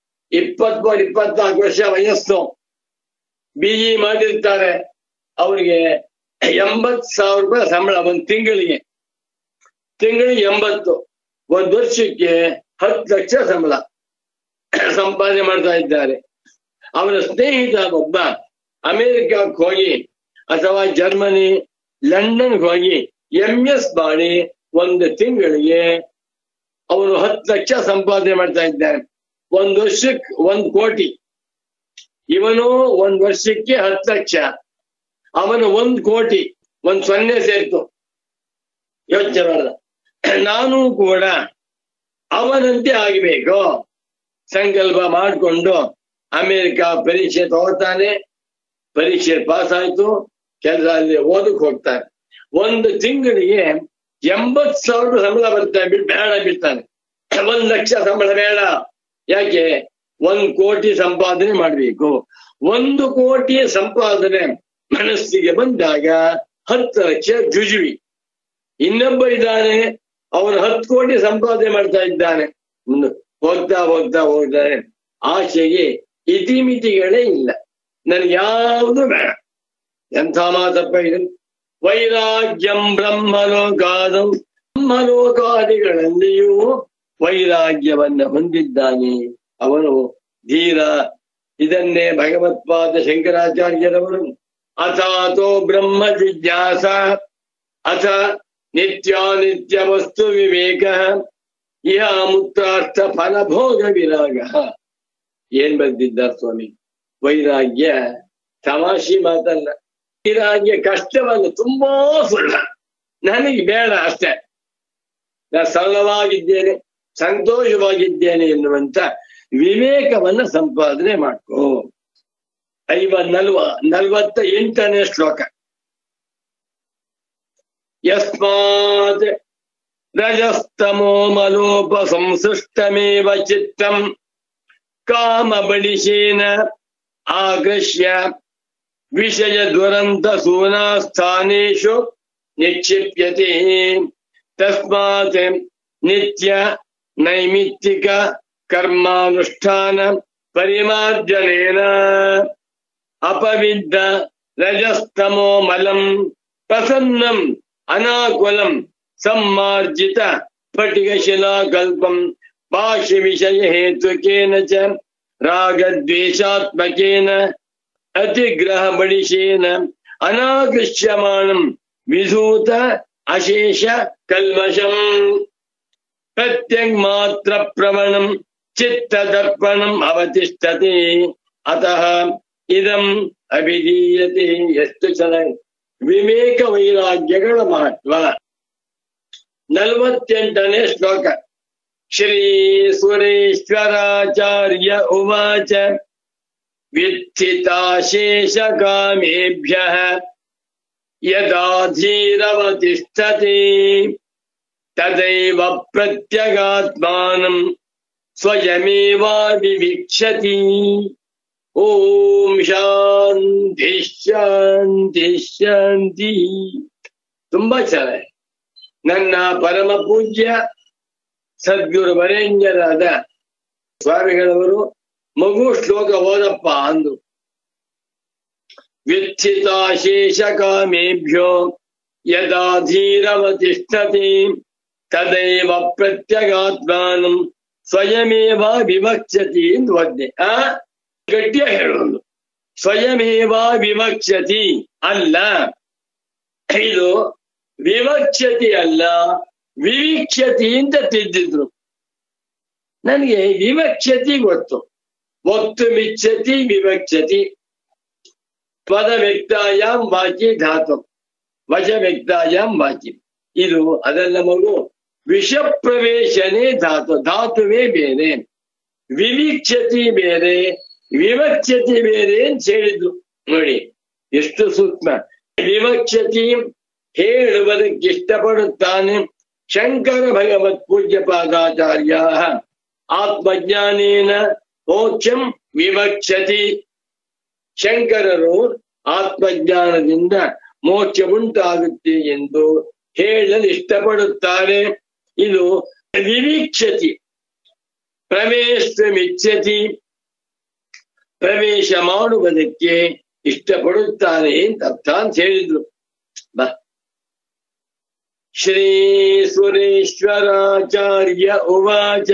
Speaker 2: 24 ವರ್ಷ ವಯಸ್ಸು, BE ಮಾಡಿರ್ತಾರೆ. ಅವರಿಗೆ 80,000 ರೂಪಾಯಿ ಸಂಬಳ ಒಂದು ತಿಂಗಳಿಗೆ 80. ಒಂದು ವರ್ಷಕ್ಕೆ 10 ಲಕ್ಷ ಸಂಬಳ ಸಂಪಾದನೆ ಮಾಡ್ತಾ ಇದ್ದಾರೆ. ಅವರ ಸ್ನೇಹಿತ ಒಬ್ಬ ಅಮೆರಿಕಕ್ಕೆ ಹೋಗಿ ಅಥವಾ ಜರ್ಮನಿ, ಲಂಡನ್ಗೆ ಹೋಗಿ MS ಮಾಡಿ ಒಂದು ತಿಂಗಳಿಗೆ ಅವನು 10 ಲಕ್ಷ ಸಂಪಾದನೆ ಮಾಡ್ತಾ ಇದ್ದಾನೆ. ಒಂದು ವರ್ಷಕ್ಕೆ 1 ಕೋಟಿ. ಇವನು 1 ವರ್ಷಕ್ಕೆ 10 ಲಕ್ಷ, ಅವನು 1 ಕೋಟಿ. 1 0 ಸೇರ್ತು. ಯೋಚನೆ ಮಾಡ, ನಾನು ಕೂಡ ಅವನಂತೆ ಆಗಬೇಕು ಸಂಕಲ್ಪ ಮಾಡಿಕೊಂಡು ಅಮೆರಿಕ ಪರೀಕ್ಷೆ ತಗೋತಾನೆ. ಪರೀಕ್ಷೆ ಪಾಸ್ ಆಯ್ತು, ಕೆಲಸ ಅಲ್ಲಿ ಓದಕ್ ಹೋಗ್ತಾನೆ. ಒಂದು ತಿಂಗಳಿಗೆ 80,000 ಸಂಬಳ ಬರ್ತಾನೆ, ಬೇಡ ಬಿಡ್ತಾನೆ. 1 ಲಕ್ಷ ಸಂಬಳ ಬೇಡ. ಯಾಕೆ? 1 ಕೋಟಿ ಸಂಪಾದನೆ ಮಾಡ್ಬೇಕು. 1 ಕೋಟಿ ಸಂಪಾದನೆ ಮನಸ್ಸಿಗೆ ಬಂದಾಗ 10 ಲಕ್ಷ ಜುಜುವಿ. ಇನ್ನೊಬ್ಬ ಇದ್ದಾನೆ, ಅವನು 10 ಕೋಟಿ ಸಂಪಾದನೆ ಮಾಡ್ತಾ ಇದ್ದಾನೆ. ಹೋಗ್ತಾ ಹೋಗ್ತಾ ಹೋಗ್ತಾನೆ. ಆಶೆಗೆ ಇತಿಮಿತಿಗಳೇ ಇಲ್ಲ. ನನ್ಗೆ ಯಾವುದು ಬೇಡ. ಎಂಥ ಮಾತಪ್ಪ ಇದು. ವೈರಾಗ್ಯಂ ಬ್ರಹ್ಮಲೋಕಾದಂ, ಬ್ರಹ್ಮಲೋಕಾದಿಗಳಲ್ಲಿಯೂ ವೈರಾಗ್ಯವನ್ನ ಹೊಂದಿದ್ದಾನೆ ಅವನು ಧೀರ. ಇದನ್ನೇ ಭಗವತ್ಪಾದ ಶಂಕರಾಚಾರ್ಯರವರು ಅಥಾತೋ ಬ್ರಹ್ಮ ಜಿಜ್ಞಾಸ ಅಥ ನಿತ್ಯಾನಿತ್ಯ ವಸ್ತು ವಿವೇಕ ಇಹ ಮುಕ್ತಾರ್ಥ ಫಲಭೋಗ ವಿರಾಗ. ಏನ್ ಬರ್ದಿದ್ದಾರೆ ಸ್ವಾಮಿ? ವೈರಾಗ್ಯ ತಮಾಷೆ ಮಾತಲ್ಲ. ವೈರಾಗ್ಯ ಕಷ್ಟವಲ್ಲ, ತುಂಬಾ ಸುಲಭ. ನನಗೆ ಬೇಡ ಅಷ್ಟೇ, ನಾನು ಸರಳವಾಗಿದ್ದೇನೆ, ಸಂತೋಷವಾಗಿದ್ದೇನೆ ಎನ್ನುವಂತ ವಿವೇಕವನ್ನ ಸಂಪಾದನೆ ಮಾಡ್ಕೋ. 48ನೇ ಶ್ಲೋಕ. ಯಸ್ಮಾತ್ ರಜಸ್ತಮೋ ಮಲೋಪ ಸಂಸೃಷ್ಟಮೇವ ಚಿತ್ತಂ ಕಾಮಬಲಿಶೇನ ಆಗಶ್ಯ ವಿಷಯ ದುರಂತ ಸೂನಾಸ್ಥಾನೇಷು ನಿಕ್ಷಿಪ್ಯತೆ. ತಸ್ಮಾತ್ ನಿತ್ಯ ನೈಮಿತ್ತಿಕ ಕರ್ಮಾನುಷ್ಠಾನ ಪರಿಮಾರ್ಜನೇನ ಅಪವಿದ್ದ ರಜಸ್ತಮೋ ಮಲಂ ಪ್ರಸನ್ನಂ ಅನಾಕುಲಂ सम्मार्जित स्फटिकशिलाकल्पं भाष्य विषय हेतुकेन च रागद्वेषात्मकेन अतिग्रह बलिशेन अनाकृष्यमाणं विधूत अशेष कल्मषं प्रत्यग्मात्र प्रवणं चित्तदर्पणम् अवतिष्ठते. अतः इदम् अभिधीयते. ಎಷ್ಟು ಚೆನ್ನಾಗಿ ವಿವೇಕ ವೈರಾಗ್ಯಗಳ ಮಹತ್ವ. 48ನೇ ಶ್ಲೋಕ. ಶ್ರೀ ಸುರೇಶ್ವರಾಚಾರ್ಯ ಉವಾಚ ವಿಚ್ಛಿತಾಶೇಷಕಾಮೇಭ್ಯಃ ಯದಾ ಧೀರವತಿಷ್ಠತಿ ತದೈವ ಪ್ರತ್ಯಗಾತ್ಮಾನಂ ಸ್ವಯಮೇವಾವಿವಿಕ್ಷತಿ. ಓಂ ಶಾಂತಿ ಶಾಂತಿ ಶಾಂತಿ. ತುಂಬಾ ಚೆನ್ನಾಗಿ ನನ್ನ ಪರಮ ಪೂಜ್ಯ ಸದ್ಗುರು ವರೇಣ್ಯರಾದ ಸ್ವಾಮಿಗಳವರು ಮಗು ಶ್ಲೋಕ ಓದಪ್ಪ ಅಂದು. ವಿಚ್ಛಿತಾಶೇಷಕಾಮೇಭ್ಯೋ ಯದಾ ಧೀರವತಿಷ್ಠತಿ ತದೈವ ಪ್ರತ್ಯಗಾತ್ಮಾನಂ ಸ್ವಯಮೇವ ವಿವಕ್ಷತಿ ಎಂದು ಒದ್ದೆ. ಗಟ್ಟಿಯ ಹೇಳೋದು ಸ್ವಯಮೇವ ವಿವಕ್ಷತಿ ಅಲ್ಲ, ಇದು ವಿವಕ್ಷತಿ ಅಲ್ಲ ವಿವಿಕ್ಷತಿ ಅಂತ ತಿದ್ದಿದ್ರು. ನನಗೆ ವಿವಕ್ಷತಿ ಗೊತ್ತು, ವಕ್ತು ಮಿಚ್ಛತಿ ವಿವಕ್ಷತಿ. ಪದ ವ್ಯಕ್ತಾಯಾಂ ವಾಚಿ ಧಾತು, ವಚ ವ್ಯಕ್ತಾಯಾಂ ವಾಚಿ. ಇದು ಅದೆಲ್ಲ ಮಗು ವಿಷಪ್ರವೇಶನೇ ಧಾತು, ಧಾತುವೇ ಬೇರೆ, ವಿವಿಕ್ಷತಿ ಬೇರೆ, ವಿವಕ್ಷತಿ ಬೇರೆ ಅಂತ ಹೇಳಿದ್ರು. ನೋಡಿ ಎಷ್ಟು ಸೂಕ್ಷ್ಮ. ವಿವಕ್ಷತಿ ಹೇಳುವುದಕ್ಕೆ ಇಷ್ಟಪಡುತ್ತಾನೆ ಶಂಕರ ಭಗವತ್ ಪೂಜ್ಯ ಪಾದಾಚಾರ್ಯ. ಆತ್ಮಜ್ಞಾನೇನ ಮೋಕ್ಷಂ ವಿವಕ್ಷತಿ. ಶಂಕರರು ಆತ್ಮಜ್ಞಾನದಿಂದ ಮೋಕ್ಷ ಉಂಟಾಗುತ್ತೆ ಎಂದು ಹೇಳಲು ಇಷ್ಟಪಡುತ್ತಾರೆ. ಇದು ವಿವಿಕ್ಷತಿ. ಪ್ರವೇಶಮಿಚ್ಛತಿ, ಪ್ರವೇಶ ಮಾಡುವುದಕ್ಕೆ ಇಷ್ಟಪಡುತ್ತಾನೆ ಅಂತ ಅರ್ಥ ಅಂತ ಹೇಳಿದ್ರು. ಶ್ರೀ ಸುರೇಶ್ವರಾಚಾರ್ಯ ಉವಾಚ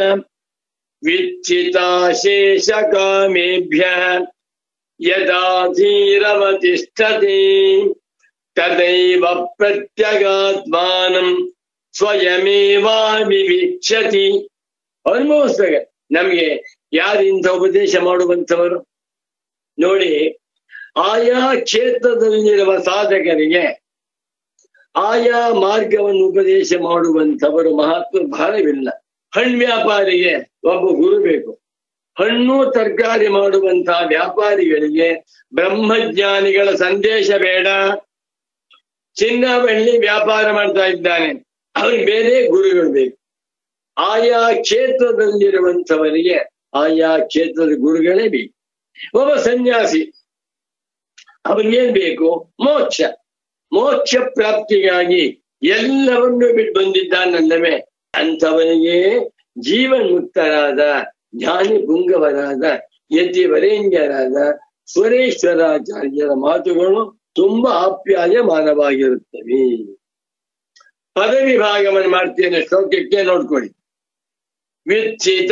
Speaker 2: ವಿಚ್ಛಿತಾಶೇಷಕಾಮೇಭ್ಯಃ ಯದಾ ಧೀರವತಿಷ್ಠತಿ ತದೈವ ಪ್ರತ್ಯಗಾತ್ಮಾನಂ ಸ್ವಯಮೇವಾವಿವಿಕ್ಷತಿ. ಅನುಭವಿಸ್ದಾಗ ನಮ್ಗೆ ಯಾರು ಇಂಥ ಉಪದೇಶ ಮಾಡುವಂಥವರು ನೋಡಿ. ಆಯಾ ಕ್ಷೇತ್ರದಲ್ಲಿರುವ ಸಾಧಕರಿಗೆ ಆಯಾ ಮಾರ್ಗವನ್ನು ಉಪದೇಶ ಮಾಡುವಂಥವರು ಮಹಾತ್ಮರು ಬಹಳವಿಲ್ಲ. ಹಣ್ಣು ವ್ಯಾಪಾರಿಗೆ ಒಬ್ಬ ಗುರು ಬೇಕು. ಹಣ್ಣು ತರಕಾರಿ ಮಾಡುವಂತಹ ವ್ಯಾಪಾರಿಗಳಿಗೆ ಬ್ರಹ್ಮಜ್ಞಾನಿಗಳ ಸಂದೇಶ ಬೇಡ. ಚಿನ್ನ ಬೆಳ್ಳಿ ವ್ಯಾಪಾರ ಮಾಡ್ತಾ ಇದ್ದಾನೆ, ಅವ್ರಿಗೆ ಬೇರೆ ಗುರುಗಳು ಬೇಕು. ಆಯಾ ಕ್ಷೇತ್ರದಲ್ಲಿರುವಂಥವರಿಗೆ ಆಯಾ ಕ್ಷೇತ್ರದ ಗುರುಗಳೇ ಬೇಕು. ಒಬ್ಬ ಸನ್ಯಾಸಿ ಅವನಿಗೇನ್ ಬೇಕು? ಮೋಕ್ಷ. ಮೋಕ್ಷ ಪ್ರಾಪ್ತಿಗಾಗಿ ಎಲ್ಲವನ್ನೂ ಬಿಟ್ಟು ಬಂದಿದ್ದಾನಲ್ಲವೇ ಅಂಥವನಿಗೆ ಜೀವನ್ಮುಕ್ತರಾದ ಜ್ಞಾನಿ ಪುಂಗವರಾದ ಯತಿ ವರೇಣ್ಯರಾದ ಸುರೇಶ್ವರಾಚಾರ್ಯರ ಮಾತುಗಳು ತುಂಬಾ ಆಪ್ಯಾಯಮಾನವಾಗಿರುತ್ತವೆ. ಪದವಿ ಭಾಗವನ್ನು ಮಾಡ್ತೇನೆ, ಶ್ಲೋಕಕ್ಕೆ ನೋಡ್ಕೊಳ್ಳಿ. ವಿಚ್ಛಿತ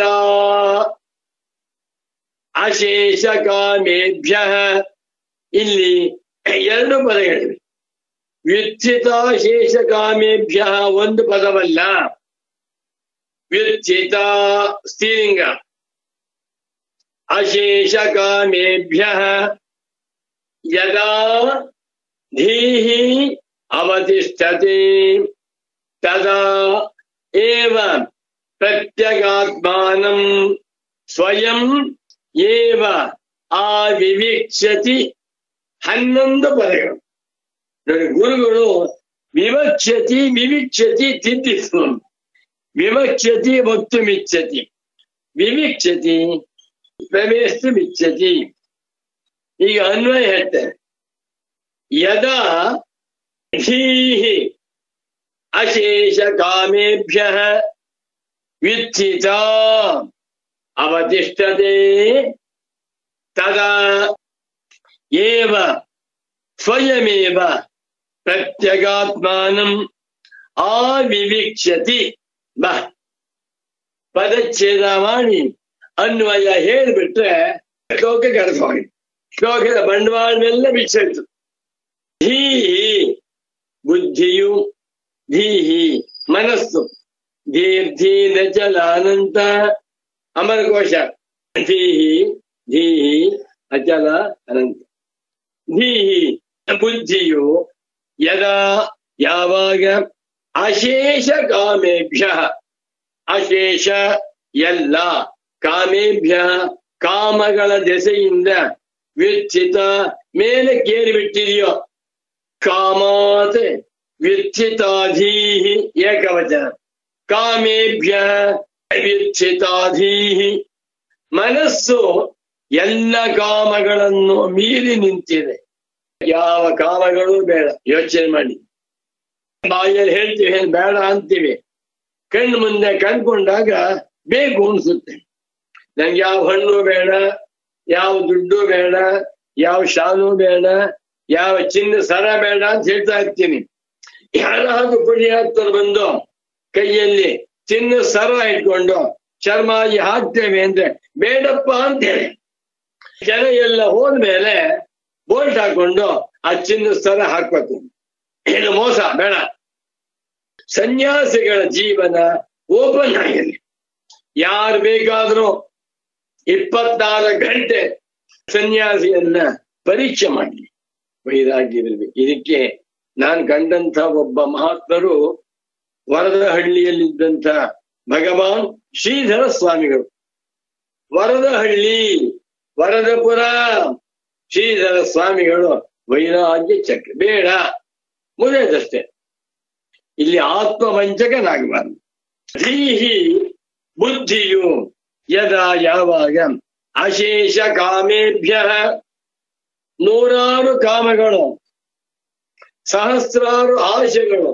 Speaker 2: ಅಶೇಷ ಕಾಮೇಭ್ಯಃ, ಇಲ್ಲಿ ಎರಡು ಪದಗಳಿವೆ. ವಿಚ್ಛಿತಾಶೇಷ ಕಾಮೇಭ್ಯಃ ಒಂದು ಪದವಲ್ಲ. ವಿಚ್ಛಿತ ಸ್ತ್ರೀಲಿಂಗ, ಅಶೇಷ ಕಾಮೇಭ್ಯಃ ಯದಾ ಧೀಹಿ ಅವತಿಷ್ಠತಿ ತದಾ ಏವ ಪ್ರತ್ಯಗಾತ್ಮಾನಂ ಸ್ವಯಂ ಏವ ಆವಿವಿಕ್ಷತಿ. 11 ಪದಗಳು ನೋಡಿ. ಗುರುಗಳು ವಿವಕ್ಷತಿ ವಿವಿಕ್ಷತಿ ತಿದ್ದಿತು. ವಿವಕ್ಷತಿ ವಕ್ತುಮಿಚ್ಛತಿ, ವಿವಿಕ್ಷತಿ ಪ್ರವೇಶಮಿಚ್ಛತಿ. ಈಗ ಅನ್ವಯ ಹೇಳ್ತೇನೆ. ಯದಾ ಧೀಹಿ ಅಶೇಷ ಕಾಮೇಭ್ಯಃ ವಿಚ್ಛಿತ ಅವತಿಷ್ಠತೆ ತದಾ ಏವ ಸ್ವಯಮೇವ ಪ್ರತ್ಯಗಾತ್ಮಾನಂ ಆವಿವಿಕ್ಷತಿ. ಬಾ ಪದಚ್ಛೇದ ಮಾಡಿ ಅನ್ವಯ ಹೇಳಿಬಿಟ್ರೆ ಶ್ಲೋಕಕ್ಕೆ ಅರ್ಥ ಹೋಗಿ. ಶ್ಲೋಕದ ಬಂಡವಾಳವೆಲ್ಲ ಬಿಚ್ಚೋಯ್ತು. ಧೀಹಿ ಬುದ್ಧಿಯು, ಧೀಹಿ ಮನಸ್ಸು, ದೀರ್ಘೀನ ಚಲ ಅನಂತ ಅಮರಕೋಶ. ಧೀಹಿ ಧೀಹಿ ಅಚಲ ಅನಂತ. ಧೀಹಿ ಬುದ್ಧಿಯು ಯದಾ ಯಾವಾಗ ಅಶೇಷ ಕಾಮೇಭ್ಯ, ಅಶೇಷ ಎಲ್ಲ, ಕಾಮೇಭ್ಯ ಕಾಮಗಳ ದೆಸೆಯಿಂದ ವ್ಯುತ್ಥಿತ ಮೇಲೆ ಕೇರಿ ಬಿಟ್ಟಿದೆಯೋ, ಕಾಮಾತ್ ವ್ಯುತ್ಥಿತಾಧೀಹಿ ಏಕವಚನ, ಕಾಮೇಭ್ಯ ವ್ಯುತ್ಥಿತಾಧೀಹಿ. ಮನಸ್ಸು ಎಲ್ಲ ಕಾಮಗಳನ್ನು ಮೀರಿ ನಿಂತಿದೆ. ಯಾವ ಕಾಮಗಳು ಬೇಡ. ಯೋಚನೆ ಮಾಡಿ, ಬಾಯಲ್ಲಿ ಹೇಳ್ತೀವಿ ಬೇಡ ಅಂತೀವಿ, ಕಣ್ಣು ಮುಂದೆ ಕಂಡ್ಕೊಂಡಾಗ ಬೇಕು ಅನ್ಸುತ್ತೆ. ನಂಗೆ ಯಾವ ಹಣ್ಣು ಬೇಡ, ಯಾವ ದುಡ್ಡು ಬೇಡ, ಯಾವ ಶಾಲು ಬೇಡ, ಯಾವ ಚಿನ್ನ ಸರ ಬೇಡ ಅಂತ ಹೇಳ್ತಾ ಇರ್ತೀನಿ. ಯಾರಾದ್ರೂ ಪುಣ್ಯಾತ್ಮರು ಬಂದು ಕೈಯಲ್ಲಿ ಚಿನ್ನ ಸರ ಇಟ್ಕೊಂಡು ಚರ್ಮಾಗಿ ಹಾಕ್ತೇವೆ ಅಂದ್ರೆ ಬೇಡಪ್ಪ ಅಂತೇಳಿ ಜನ ಎಲ್ಲ ಹೋದ್ಮೇಲೆ ಬೋಲ್ಟ್ ಹಾಕೊಂಡು ಆ ಚಿನ್ನ ಸರ ಹಾಕ್ಬೇಕು. ಇದು ಮೋಸ, ಬೇಡ. ಸನ್ಯಾಸಿಗಳ ಜೀವನ ಓಪನ್ ಆಗಿದೆ. ಯಾರು ಬೇಕಾದ್ರೂ 24 ಗಂಟೆ ಸನ್ಯಾಸಿಯನ್ನ ಪರೀಕ್ಷೆ ಮಾಡಲಿ, ವೈರಾಗ್ಯವಿರ್ಬೇಕು. ಇದಕ್ಕೆ ನಾನು ಕಂಡಂತ ಒಬ್ಬ ಮಹಾತ್ಮರು ವರದಹಳ್ಳಿಯಲ್ಲಿದ್ದಂತ ಭಗವಾನ್ ಶ್ರೀಧರ ಸ್ವಾಮಿಗಳು. ವರದಹಳ್ಳಿ, ವರದಪುರ, ಶ್ರೀಧರ ಸ್ವಾಮಿಗಳು ವೈರಾಗ್ಯ ಚಕ್ರ ಬೇಡ, ಮುಗಿದಷ್ಟೇ. ಇಲ್ಲಿ ಆತ್ಮವಂಚಕನಾಗಬಾರದು. ಧೀಹಿ ಬುದ್ಧಿಯು ಯದಾ ಯಾವಾಗ ಅಶೇಷ ಕಾಮೇಭ್ಯ, ನೂರಾರು ಕಾಮಗಳು, ಸಹಸ್ರಾರು ಆಶೆಗಳು,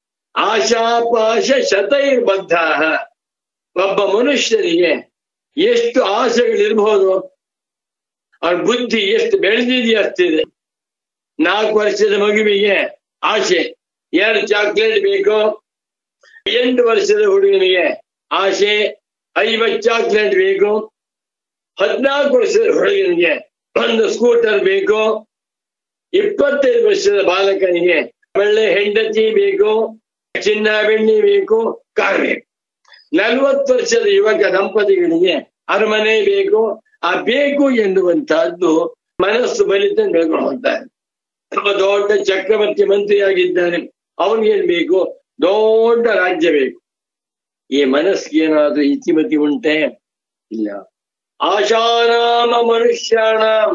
Speaker 2: ಆಶಾಪಾಶ ಶತೈರ್ಬದ್ಧ. ಒಬ್ಬ ಮನುಷ್ಯನಿಗೆ ಎಷ್ಟು ಆಸೆಗಳಿರ್ಬೋದು, ಅವ್ರ ಬುದ್ಧಿ ಎಷ್ಟು ಬೆಳೆದಿದೆಯಷ್ಟಿದೆ. 4 ವರ್ಷದ ಮಗುವಿಗೆ ಆಸೆ 2 ಚಾಕ್ಲೇಟ್ ಬೇಕು, 8 ವರ್ಷದ ಹುಡುಗನಿಗೆ ಆಸೆ 50 ಚಾಕ್ಲೇಟ್ ಬೇಕು, 14 ವರ್ಷದ ಹುಡುಗನಿಗೆ 1 ಸ್ಕೂಟರ್ ಬೇಕು, 25 ವರ್ಷದ ಬಾಲಕನಿಗೆ ಒಳ್ಳೆ ಹೆಂಡತಿ ಬೇಕು, ಚಿನ್ನ ಬೆಳ್ಳಿ ಬೇಕು, ಕಾರ್ ಬೇಕು. 40 ವರ್ಷದ ಯುವಕ ದಂಪತಿಗಳಿಗೆ ಅರಮನೆ ಬೇಕು. ಆ ಬೇಕು ಎನ್ನುವಂತಹದ್ದು ಮನಸ್ಸು ಬಲಿತ ಬೆಳ್ಕೊಂಡು ಹೋಗ್ತಾರೆ. ಒಬ್ಬ ದೊಡ್ಡ ಚಕ್ರವರ್ತಿ ಮಂತ್ರಿಯಾಗಿದ್ದಾನೆ, ಅವನಿಗೇನ್ ಬೇಕು? ದೊಡ್ಡ ರಾಜ್ಯ ಬೇಕು. ಈ ಮನಸ್ಸಿಗೇನಾದ್ರೂ ಇತಿಮತಿ ಉಂಟೆ? ಇಲ್ಲ. ಆಶಾನಾಮ ಮನುಷ್ಯಾಣಂ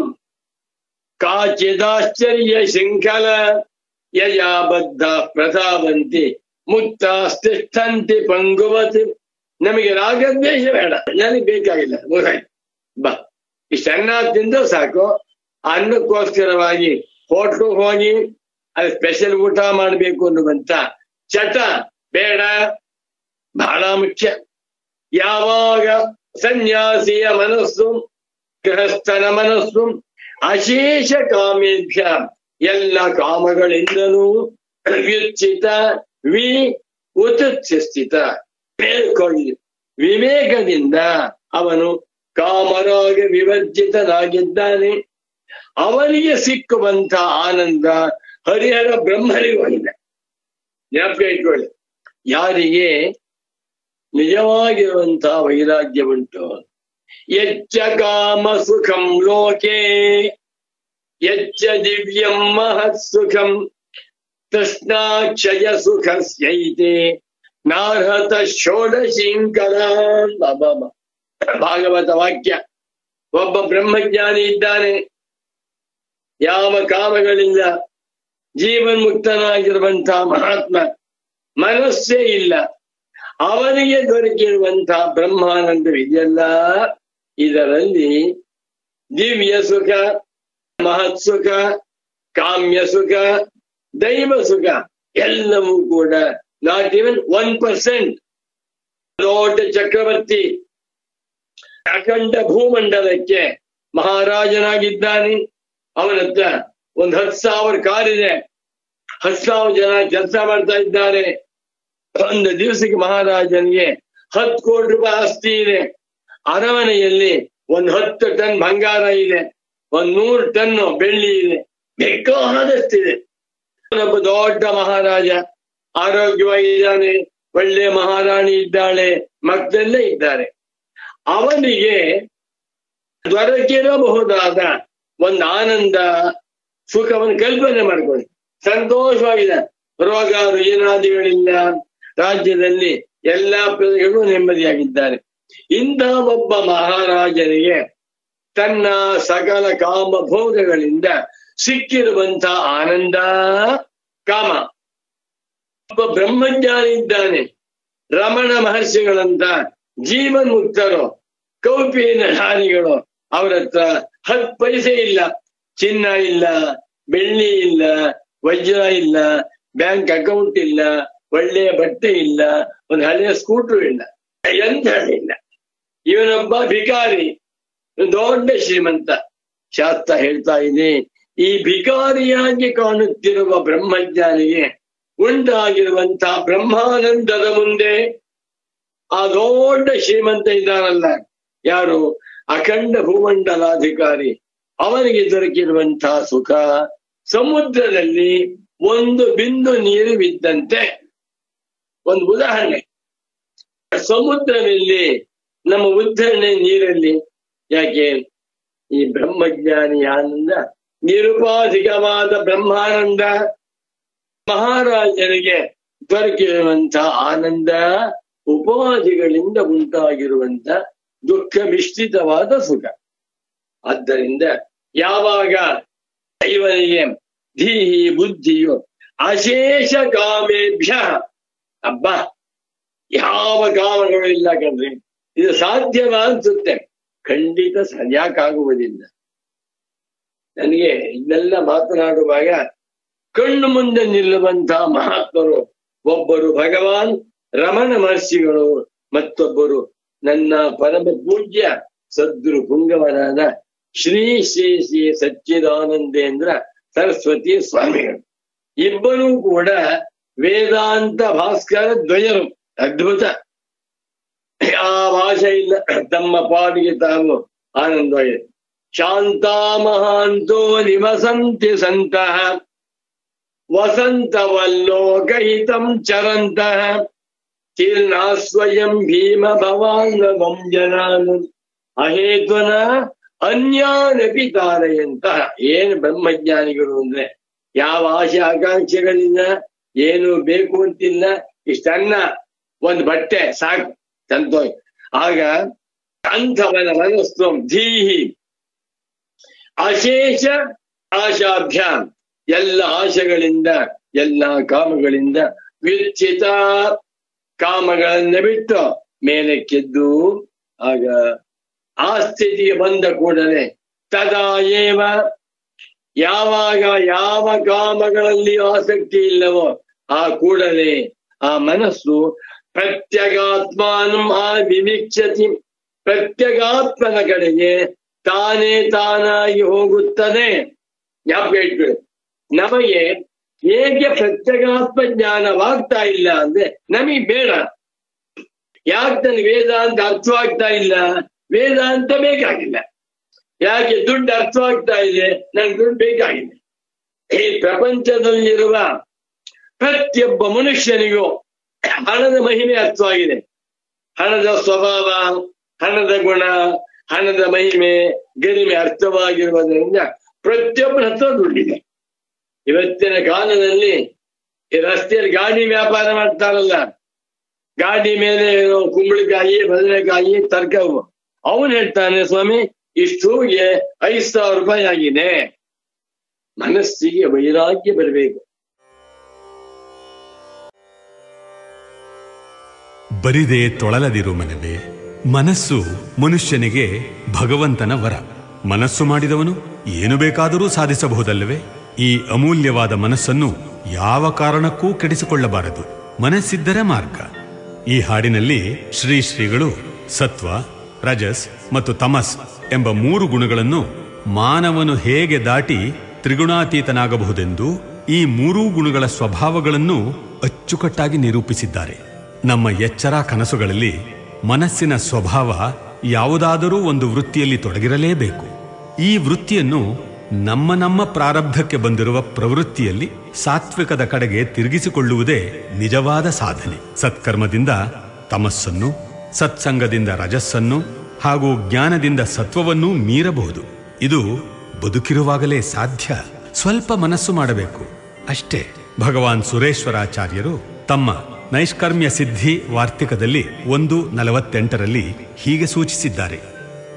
Speaker 2: ಕಾಚಿದಾಶ್ಚರ್ಯ ಶೃಂಖಲ ಯಯಾ ಬದ್ಧ ಪ್ರಧಾವಂತಿ ಮುಕ್ತಾಸ್ತಿಷ್ಠಂತಿ ಪಂಗುವತಿ. ನಮಗೆ ರಾಗದ್ವೇಷ ಬೇಡ, ನನಗೆ ಬೇಕಾಗಿಲ್ಲ, ಮುಗಾಯ್ತು ಬಾ. ಇಷ್ಟು ಅನ್ನ ತಿಂದ್ರೆ ಸಾಕು. ಅನ್ನಕ್ಕೋಸ್ಕರವಾಗಿ ಹೋಟ್ಲು ಹೋಗಿ ಅದು ಸ್ಪೆಷಲ್ ಊಟ ಮಾಡಬೇಕು ಅನ್ನುವಂತ ಚಟ ಬೇಡ, ಬಹಳ ಮುಖ್ಯ. ಯಾವಾಗ ಸನ್ಯಾಸಿಯ ಮನಸ್ಸು, ಗೃಹಸ್ಥನ ಮನಸ್ಸು ಅಶೇಷ ಕಾಮೇಭ್ಯ ಎಲ್ಲ ಕಾಮಗಳಿಂದಲೂ ವ್ಯುಚ್ಚಿತ ಉತ್ಸ್ಥಿತ ಮೇಲ್ಕೊಳ್ಳಿ ವಿವೇಕದಿಂದ ಅವನು ಕಾಮರಾಗ ವಿವರ್ಜಿತನಾಗಿದ್ದಾನೆ. ಅವನಿಗೆ ಸಿಕ್ಕುವಂತ ಆನಂದ ಹರಿಹರ ಬ್ರಹ್ಮರಿಗೂ ಇದೆ. ಜ್ಞಾಪಕ ಇಟ್ಕೊಳ್ಳಿ, ಯಾರಿಗೆ ನಿಜವಾಗಿರುವಂತಹ ವೈರಾಗ್ಯ ಉಂಟು. ಯಚ್ಚ ಕಾಮ ಸುಖಂ ಲೋಕೆ ಯಚ್ಚ ದಿವ್ಯಂ ಮಹತ್ ಸುಖಂ ತೃಷ್ಣಾಕ್ಷಯ ಸುಖಸ್ಯೈತೆ ನಾರ್ಹತ ಷೋಡಶೀಂಕರಾನ್. ಭಾಗವತ ವಾಕ್ಯ. ಒಬ್ಬ ಬ್ರಹ್ಮಜ್ಞಾನಿ ಇದ್ದಾನೆ, ಯಾವ ಕಾಮಗಳಿಂದ ಜೀವನ್ಮುಕ್ತನಾಗಿರುವಂತಹ ಮಹಾತ್ಮ, ಮನಸ್ಸೇ ಇಲ್ಲ. ಅವನಿಗೆ ದೊರಕಿರುವಂತಹ ಬ್ರಹ್ಮಾನಂದವಿದೆಯಲ್ಲ, ಇದರಲ್ಲಿ ದಿವ್ಯ ಸುಖ, ಮಹತ್ ಸುಖ, ಕಾಮ್ಯ ಸುಖ, ದೈವ ಸುಖ ಎಲ್ಲವೂ ಕೂಡ ನಾಟ್ ಇವನ್ 1%. ದೊಡ್ಡ ಚಕ್ರವರ್ತಿ ಅಖಂಡ ಭೂಮಂಡಲಕ್ಕೆ ಮಹಾರಾಜನಾಗಿದ್ದಾನೆ. ಅವನ ಹತ್ರ 10,000 ಕಾರಿದೆ, 10,000 ಜನ ಕೆಲಸ ಮಾಡ್ತಾ ಇದ್ದಾರೆ. ಒಂದು ದಿವಸಕ್ಕೆ ಮಹಾರಾಜನಿಗೆ 10 ಕೋಟಿ ರೂಪಾಯಿ ಆಸ್ತಿ ಇದೆ. ಅರಮನೆಯಲ್ಲಿ 10 ಟನ್ ಬಂಗಾರ ಇದೆ, 100 ಟನ್ ಬೆಳ್ಳಿ ಇದೆ, ಬೇಕಾದಷ್ಟಿದೆ. ಒಬ್ಬ ದೊಡ್ಡ ಮಹಾರಾಜ, ಆರೋಗ್ಯವಾಗಿದ್ದಾನೆ, ಒಳ್ಳೆ ಮಹಾರಾಣಿ ಇದ್ದಾಳೆ, ಮಕ್ಕಳೆಲ್ಲ ಇದ್ದಾರೆ. ಅವನಿಗೆ ದೊರಕಿರಬಹುದಾದ ಒಂದು ಆನಂದ ಸುಖವನ್ನು ಕಲ್ಪನೆ ಮಾಡ್ಕೊಳ್ಳಿ. ಸಂತೋಷವಾಗಿದೆ, ರೋಗ ರುಜಿನಾದಿಗಳಿಲ್ಲ, ರಾಜ್ಯದಲ್ಲಿ ಎಲ್ಲಾ ಪ್ರಜೆಗಳು ನೆಮ್ಮದಿಯಾಗಿದ್ದಾರೆ. ಇಂತಹ ಒಬ್ಬ ಮಹಾರಾಜನಿಗೆ ತನ್ನ ಸಕಲ ಕಾಮಭೋಗಗಳಿಂದ ಸಿಕ್ಕಿರುವಂತ ಆನಂದ ಕಾಮ. ಒಬ್ಬ ಬ್ರಹ್ಮಜ್ಞಾನಿ ಇದ್ದಾನೆ, ರಮಣ ಮಹರ್ಷಿಗಳಂತ ಜೀವನ್ಮುಕ್ತರು, ಕೌಪಿನ ಧಾರಿಗಳು. ಅವರ ಹತ್ರ 10 ಪೈಸೆ ಇಲ್ಲ, ಚಿನ್ನ ಇಲ್ಲ, ಬೆಳ್ಳಿ ಇಲ್ಲ, ವಜ್ರ ಇಲ್ಲ, ಬ್ಯಾಂಕ್ ಅಕೌಂಟ್ ಇಲ್ಲ, ಒಳ್ಳೆಯ ಬಟ್ಟೆ ಇಲ್ಲ, ಒಂದು ಹಳೆಯ ಸ್ಕೂಟ್ರು ಇಲ್ಲ, ಎಂತ ಇಲ್ಲ. ಇವನೊಬ್ಬ ಭಿಕಾರಿ, ದೊಡ್ಡ ಶ್ರೀಮಂತ. ಶಾಸ್ತ್ರ ಹೇಳ್ತಾ ಇದೆ, ಈ ಭಿಕಾರಿಯಾಗಿ ಕಾಣುತ್ತಿರುವ ಬ್ರಹ್ಮಜ್ಞಾನಿಗೆ ಉಂಟಾಗಿರುವಂತಹ ಬ್ರಹ್ಮಾನಂದದ ಮುಂದೆ ಆ ದೊಡ್ಡ ಶ್ರೀಮಂತ ಇದ್ದಾರಲ್ಲ, ಯಾರು ಅಖಂಡ ಭೂಮಂಡಲಾಧಿಕಾರಿ, ಅವನಿಗೆ ದೊರಕಿರುವಂತಹ ಸುಖ ಸಮುದ್ರದಲ್ಲಿ ಒಂದು ಬಿಂದು ನೀರು ಬಿದ್ದಂತೆ. ಒಂದು ಉದಾಹರಣೆ, ಸಮುದ್ರದಲ್ಲಿ ನಮ್ಮ ಉದ್ಧರಣೆ ನೀರಲ್ಲಿ. ಯಾಕೆ? ಈ ಬ್ರಹ್ಮಜ್ಞಾನಿ ಆನಂದ ನಿರುಪಾಧಿಕವಾದ ಬ್ರಹ್ಮಾನಂದ. ಮಹಾರಾಜನಿಗೆ ದೊರಕಿರುವಂತಹ ಆನಂದ ಉಪಾಧಿಗಳಿಂದ ಉಂಟಾಗಿರುವಂತ ದುಃಖ ಮಿಶ್ರಿತವಾದ ಸುಖ. ಆದ್ದರಿಂದ ಯಾವಾಗ ಇವನಿಗೆ ಧೀಹಿ ಬುದ್ಧಿಯು ಅಶೇಷ ಕಾಮೇಭ್ಯ, ಅಬ್ಬಾ ಯಾವ ಕಾಮಗಳು ಇಲ್ಲ ಕಣ್ರಿ, ಇದು ಸಾಧ್ಯವ ಅನ್ಸುತ್ತೆ. ಖಂಡಿತ ಸರಿಯಾಕಾಗುವುದಿಲ್ಲ. ನನಗೆ ಇದೆಲ್ಲ ಮಾತನಾಡುವಾಗ ಕಣ್ಣು ಮುಂದೆ ನಿಲ್ಲುವಂತಹ ಮಹಾತ್ಮರು, ಒಬ್ಬರು ಭಗವಾನ್ ರಮಣ ಮಹರ್ಷಿಗಳು, ಮತ್ತೊಬ್ಬರು ನನ್ನ ಪರಮ ಪೂಜ್ಯ ಸದ್ಗುರು ಪುಂಗವರಾದ ಶ್ರೀ ಶ್ರೀ ಶ್ರೀ ಸಚ್ಚಿದಾನಂದೇಂದ್ರ ಸರಸ್ವತಿ ಸ್ವಾಮಿಗಳು. ಇಬ್ಬರೂ ಕೂಡ ವೇದಾಂತ ಭಾಸ್ಕರ ದ್ವಯರು. ಅದ್ಭುತ. ಆ ಭಾಷೆ ಇಲ್ಲ, ತಮ್ಮ ಪಾಡಿಗೆ ತಾವು ಆನಂದವಾಗಿದೆ. ಶಾಂತ ಮಹಾಂತೋ ನಿವಸಂತಿ ಸಂತಃ ವಸಂತವಲ್ಲೋಕಹಿತಂ ಚರಂತಃ ತೀರ್ಣಾ ಸ್ವಯಂ ಭೀಮ ಭವಾಂಗವಂ ಜನಾನು ಅಹೇತ್ವನ ಅನ್ಯಾನಪಿ ತಾರಯಂತಹ. ಏನು ಬ್ರಹ್ಮಜ್ಞಾನಿಗಳು ಅಂದ್ರೆ, ಯಾವ ಆಶೆ ಆಕಾಂಕ್ಷೆಗಳಿಲ್ಲ, ಏನು ಬೇಕು ಅಂತಿಲ್ಲ, ಇಷ್ಟನ್ನ ಒಂದು ಬಟ್ಟೆ ಸಾಕು, ಸಂತೋಷ. ಆಗ ಅಂಥವನ ಮನಸ್ಸು ಧೀಹಿ ಅಶೇಷ ಆಶಾಭ್ಯಾಮ್, ಎಲ್ಲ ಆಶೆಗಳಿಂದ ಎಲ್ಲ ಕಾಮಗಳಿಂದ ವಿಚ್ಛಿತ, ಕಾಮಗಳನ್ನ ಬಿಟ್ಟು ಮೇಲಕ್ಕೆದ್ದು. ಆಗ ಆ ಸ್ಥಿತಿಗೆ ಬಂದ ಕೂಡಲೇ ತದಾ ಏವ, ಯಾವಾಗ ಯಾವ ಕಾಮಗಳಲ್ಲಿ ಆಸಕ್ತಿ ಇಲ್ಲವೋ ಆ ಕೂಡಲೇ ಆ ಮನಸ್ಸು ಪ್ರತ್ಯಗಾತ್ಮಾನಂ ಆ ವಿವಿಕ್ಷತಿ, ಪ್ರತ್ಯಗಾತ್ಮನ ಕಡೆಗೆ ತಾನೇ ತಾನಾಗಿ ಹೋಗುತ್ತದೆ. ಜ್ಞಾಪಕ ಇಟ್ಕೊಳ್ಳಿ. ನಮಗೆ ಹೇಗೆ ಪ್ರತ್ಯಗಾತ್ಮ ಜ್ಞಾನವಾಗ್ತಾ ಇಲ್ಲ ಅಂದ್ರೆ ನಮಗೆ ಬೇಡ. ಯಾಕೆ ನನಗೆ ವೇದಾಂತ ಅರ್ಥವಾಗ್ತಾ ಇಲ್ಲ? ವೇದಾಂತ ಬೇಕಾಗಿಲ್ಲ. ಯಾಕೆ? ದುಡ್ಡು ಅರ್ಥವಾಗ್ತಾ ಇದೆ, ನನ್ಗೆ ದುಡ್ಡು ಬೇಕಾಗಿದೆ. ಈ ಪ್ರಪಂಚದಲ್ಲಿರುವ ಪ್ರತಿಯೊಬ್ಬ ಮನುಷ್ಯನಿಗೂ ಹಣದ ಮಹಿಮೆ ಅರ್ಥವಾಗಿದೆ. ಹಣದ ಸ್ವಭಾವ, ಹಣದ ಗುಣ, ಹಣದ ಮಹಿಮೆ, ಗರಿಮೆ ಅರ್ಥವಾಗಿರುವುದರಿಂದ ಪ್ರತಿಯೊಬ್ಬರ ಹತ್ರ ದುಡ್ಡಿದೆ. ಇವತ್ತಿನ ಕಾಲದಲ್ಲಿ ಈ ರಸ್ತೆಯಲ್ಲಿ ಗಾಡಿ ವ್ಯಾಪಾರ ಮಾಡ್ತಾರಲ್ಲ, ಗಾಡಿ ಮೇಲೆ ಕುಂಬಳಕಾಯಿ, ಬದನೆಕಾಯಿ, ತರಕಾರಿ, ಅವನು ಹೇಳ್ತಾನೆ, ಸ್ವಾಮಿ ಇಷ್ಟೂಗೆ 5,000 ರೂಪಾಯಿ ಆಗಿದೆ. ಮನಸ್ಸಿಗೆ ವೈರಾಗ್ಯ ಬರಬೇಕು.
Speaker 3: ಬರಿದೇ ತೊಳಲದಿರು ಮನವೇ. ಮನಸ್ಸು ಮನುಷ್ಯನಿಗೆ ಭಗವಂತನ ವರ. ಮನಸ್ಸು ಮಾಡಿದವನು ಏನು ಬೇಕಾದರೂ ಸಾಧಿಸಬಹುದಲ್ಲವೇ? ಈ ಅಮೂಲ್ಯವಾದ ಮನಸ್ಸನ್ನು ಯಾವ ಕಾರಣಕ್ಕೂ ಕೆಡಿಸಿಕೊಳ್ಳಬಾರದು. ಮನಸ್ಸಿದ್ದರೆ ಮಾರ್ಗ. ಈ ಹಾಡಿನಲ್ಲಿ ಶ್ರೀ ಶ್ರೀಗಳು ಸತ್ವ, ರಜಸ್ ಮತ್ತು ತಮಸ್ ಎಂಬ 3 ಗುಣಗಳನ್ನು ಮಾನವನು ಹೇಗೆ ದಾಟಿ ತ್ರಿಗುಣಾತೀತನಾಗಬಹುದೆಂದು ಈ 3 ಗುಣಗಳ ಸ್ವಭಾವಗಳನ್ನು ಅಚ್ಚುಕಟ್ಟಾಗಿ ನಿರೂಪಿಸಿದ್ದಾರೆ. ನಮ್ಮ ಎಚ್ಚರ ಕನಸುಗಳಲ್ಲಿ ಮನಸ್ಸಿನ ಸ್ವಭಾವ ಯಾವುದಾದರೂ ಒಂದು ವೃತ್ತಿಯಲ್ಲಿ ತೊಡಗಿರಲೇಬೇಕು. ಈ ವೃತ್ತಿಯನ್ನು ನಮ್ಮ ಪ್ರಾರಬ್ಧಕ್ಕೆ ಬಂದಿರುವ ಪ್ರವೃತ್ತಿಯಲ್ಲಿ ಸಾತ್ವಿಕದ ಕಡೆಗೆ ತಿರುಗಿಸಿಕೊಳ್ಳುವುದೇ ನಿಜವಾದ ಸಾಧನೆ. ಸತ್ಕರ್ಮದಿಂದ ತಮಸ್ಸನ್ನು, ಸತ್ಸಂಗದಿಂದ ರಜಸ್ಸನ್ನು ಹಾಗೂ ಜ್ಞಾನದಿಂದ ಸತ್ವವನ್ನೂ ಮೀರಬಹುದು. ಇದು ಬದುಕಿರುವಾಗಲೇ ಸಾಧ್ಯ. ಸ್ವಲ್ಪ ಮನಸ್ಸು ಮಾಡಬೇಕು ಅಷ್ಟೇ. ಭಗವಾನ್ ಸುರೇಶ್ವರಾಚಾರ್ಯರು ತಮ್ಮ ನೈಷ್ಕರ್ಮ್ಯ ಸಿದ್ಧಿ ವಾರ್ತಿಕದಲ್ಲಿ 1:48 ಹೀಗೆ ಸೂಚಿಸಿದ್ದಾರೆ.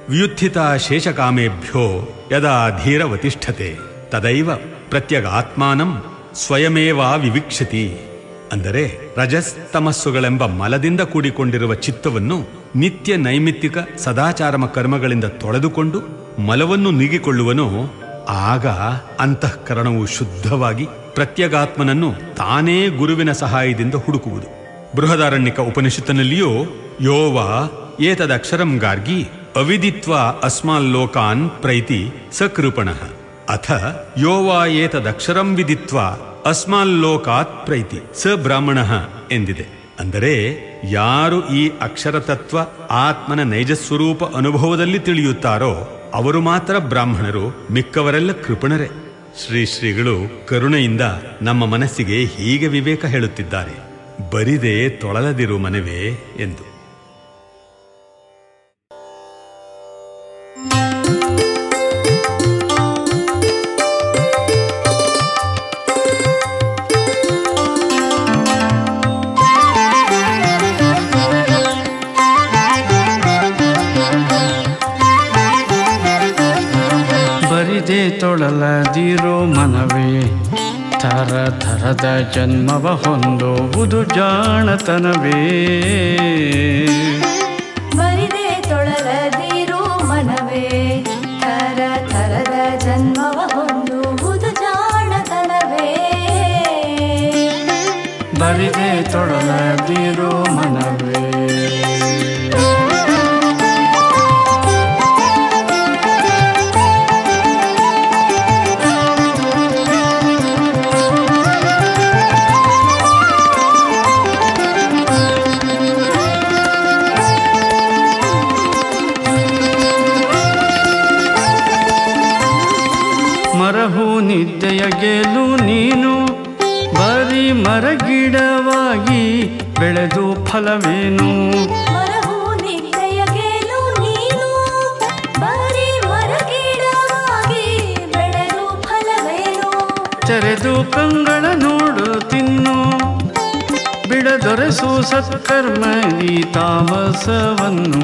Speaker 3: ವ್ಯುತ್ಥಿತ ಶೇಷಕಾಮೇಭ್ಯೋ ಯದಾ ಧೀರವತಿಷ್ಠತೆ ತದೈವ ಪ್ರತ್ಯಗಾತ್ಮಾನಂ ಸ್ವಯಮೇವ ವಿವಿಕ್ಷತಿ. ಅಂದರೆ ರಜಸ್ ತಮಸ್ಸುಗಳೆಂಬ ಮಲದಿಂದ ಕೂಡಿಕೊಂಡಿರುವ ಚಿತ್ತವನ್ನು ನಿತ್ಯ ನೈಮಿತ್ತಿಕ ಸದಾಚಾರಮ ಕರ್ಮಗಳಿಂದ ತೊಳೆದುಕೊಂಡು ಮಲವನ್ನು ನೀಗಿಕೊಳ್ಳುವನೋ ಆಗ ಅಂತಃಕರಣವು ಶುದ್ಧವಾಗಿ ಪ್ರತ್ಯಗಾತ್ಮನನ್ನು ತಾನೇ ಗುರುವಿನ ಸಹಾಯದಿಂದ ಹುಡುಕುವುದು. ಬೃಹದಾರಣ್ಯಕ ಉಪನಿಷತ್ತಿನಲ್ಲಿಯೂ ಯೋವ ಏತದಕ್ಷರಂ ಗಾರ್ಗಿ ಅವಿದಿತ್ವ ಅಸ್ಮಾಲ್ಲೋಕಾನ್ ಪ್ರೈತಿ ಸಕೃಪಣಃ ಅಥ ಯೋವಾ ಏತದಕ್ಷರಂ ವಿದಿತ್ವ ಅಸ್ಮಾಲ್ಲೋಕಾತ್ ಪ್ರೈತಿ ಸ ಬ್ರಾಹ್ಮಣಃ ಎಂದಿದೆ. ಅಂದರೆ ಯಾರು ಈ ಅಕ್ಷರತತ್ವ ಆತ್ಮನ ನೈಜಸ್ವರೂಪ ಅನುಭವದಲ್ಲಿ ತಿಳಿಯುತ್ತಾರೋ ಅವರು ಮಾತ್ರ ಬ್ರಾಹ್ಮಣರು, ಮಿಕ್ಕವರೆಲ್ಲ ಕೃಪಣರೇ. ಶ್ರೀಗಳು ಕರುಣೆಯಿಂದ ನಮ್ಮ ಮನಸ್ಸಿಗೆ ಹೀಗೆ ವಿವೇಕ ಹೇಳುತ್ತಿದ್ದಾರೆ: ಬರಿದೆ ತೊಳಲದಿರು ಮನವೇ ಎಂದು.
Speaker 1: ಬರಿದೆ ತೊಳಲದಿರೋ ಮನವೇ ಥರ ಥರದ ಜನ್ಮವ ಹೊಂದುವುದು ಜಾಣತನವೇ.
Speaker 4: ಬರಿದೆ ತೊಳಲದಿರೋ ಮನವೇ ಥರ ಥರದ ಜನ್ಮವ ಹೊಂದುವುದು ಜಾಣತನವೇ.
Speaker 1: ಬರಿದೆ ತೊಳಲದಿರೋ ಮನವೇ. ಮರಹು ನಿದ್ದೆಯ ಗೆಲು ನೀನು ಬರೀ ಮರಗಿಡವಾಗಿ ಬೆಳೆದು ಫಲವೇನು.
Speaker 4: ಮರಹು ನಿದ್ದೆಯ ಗೆಲು ನೀನು ಬರೀ ಮರಗಿಡವಾಗಿ ಬೆಳೆದು ಫಲವೇನು.
Speaker 1: ತೆರೆದು ಕಂಗಳ ನೋಡು ತಿನ್ನು ಬಿಡದೊರೆಸು ಸತ್ಕರ್ಮದಿ ತಾಮಸವನ್ನು.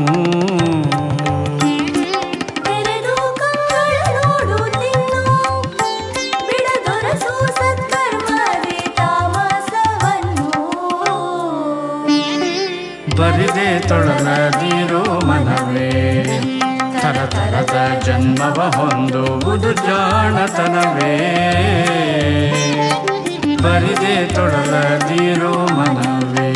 Speaker 1: ಬರಿದೆ ತೊಳಲದಿರೋ ಮನವೇ ಥರ ಥರದ ಜನ್ಮವ ಹೊಂದುವುದು ಜಾಣತನವೇ. ಬರಿದೆ ತೊಳಲದಿರೋ ಮನವೇ.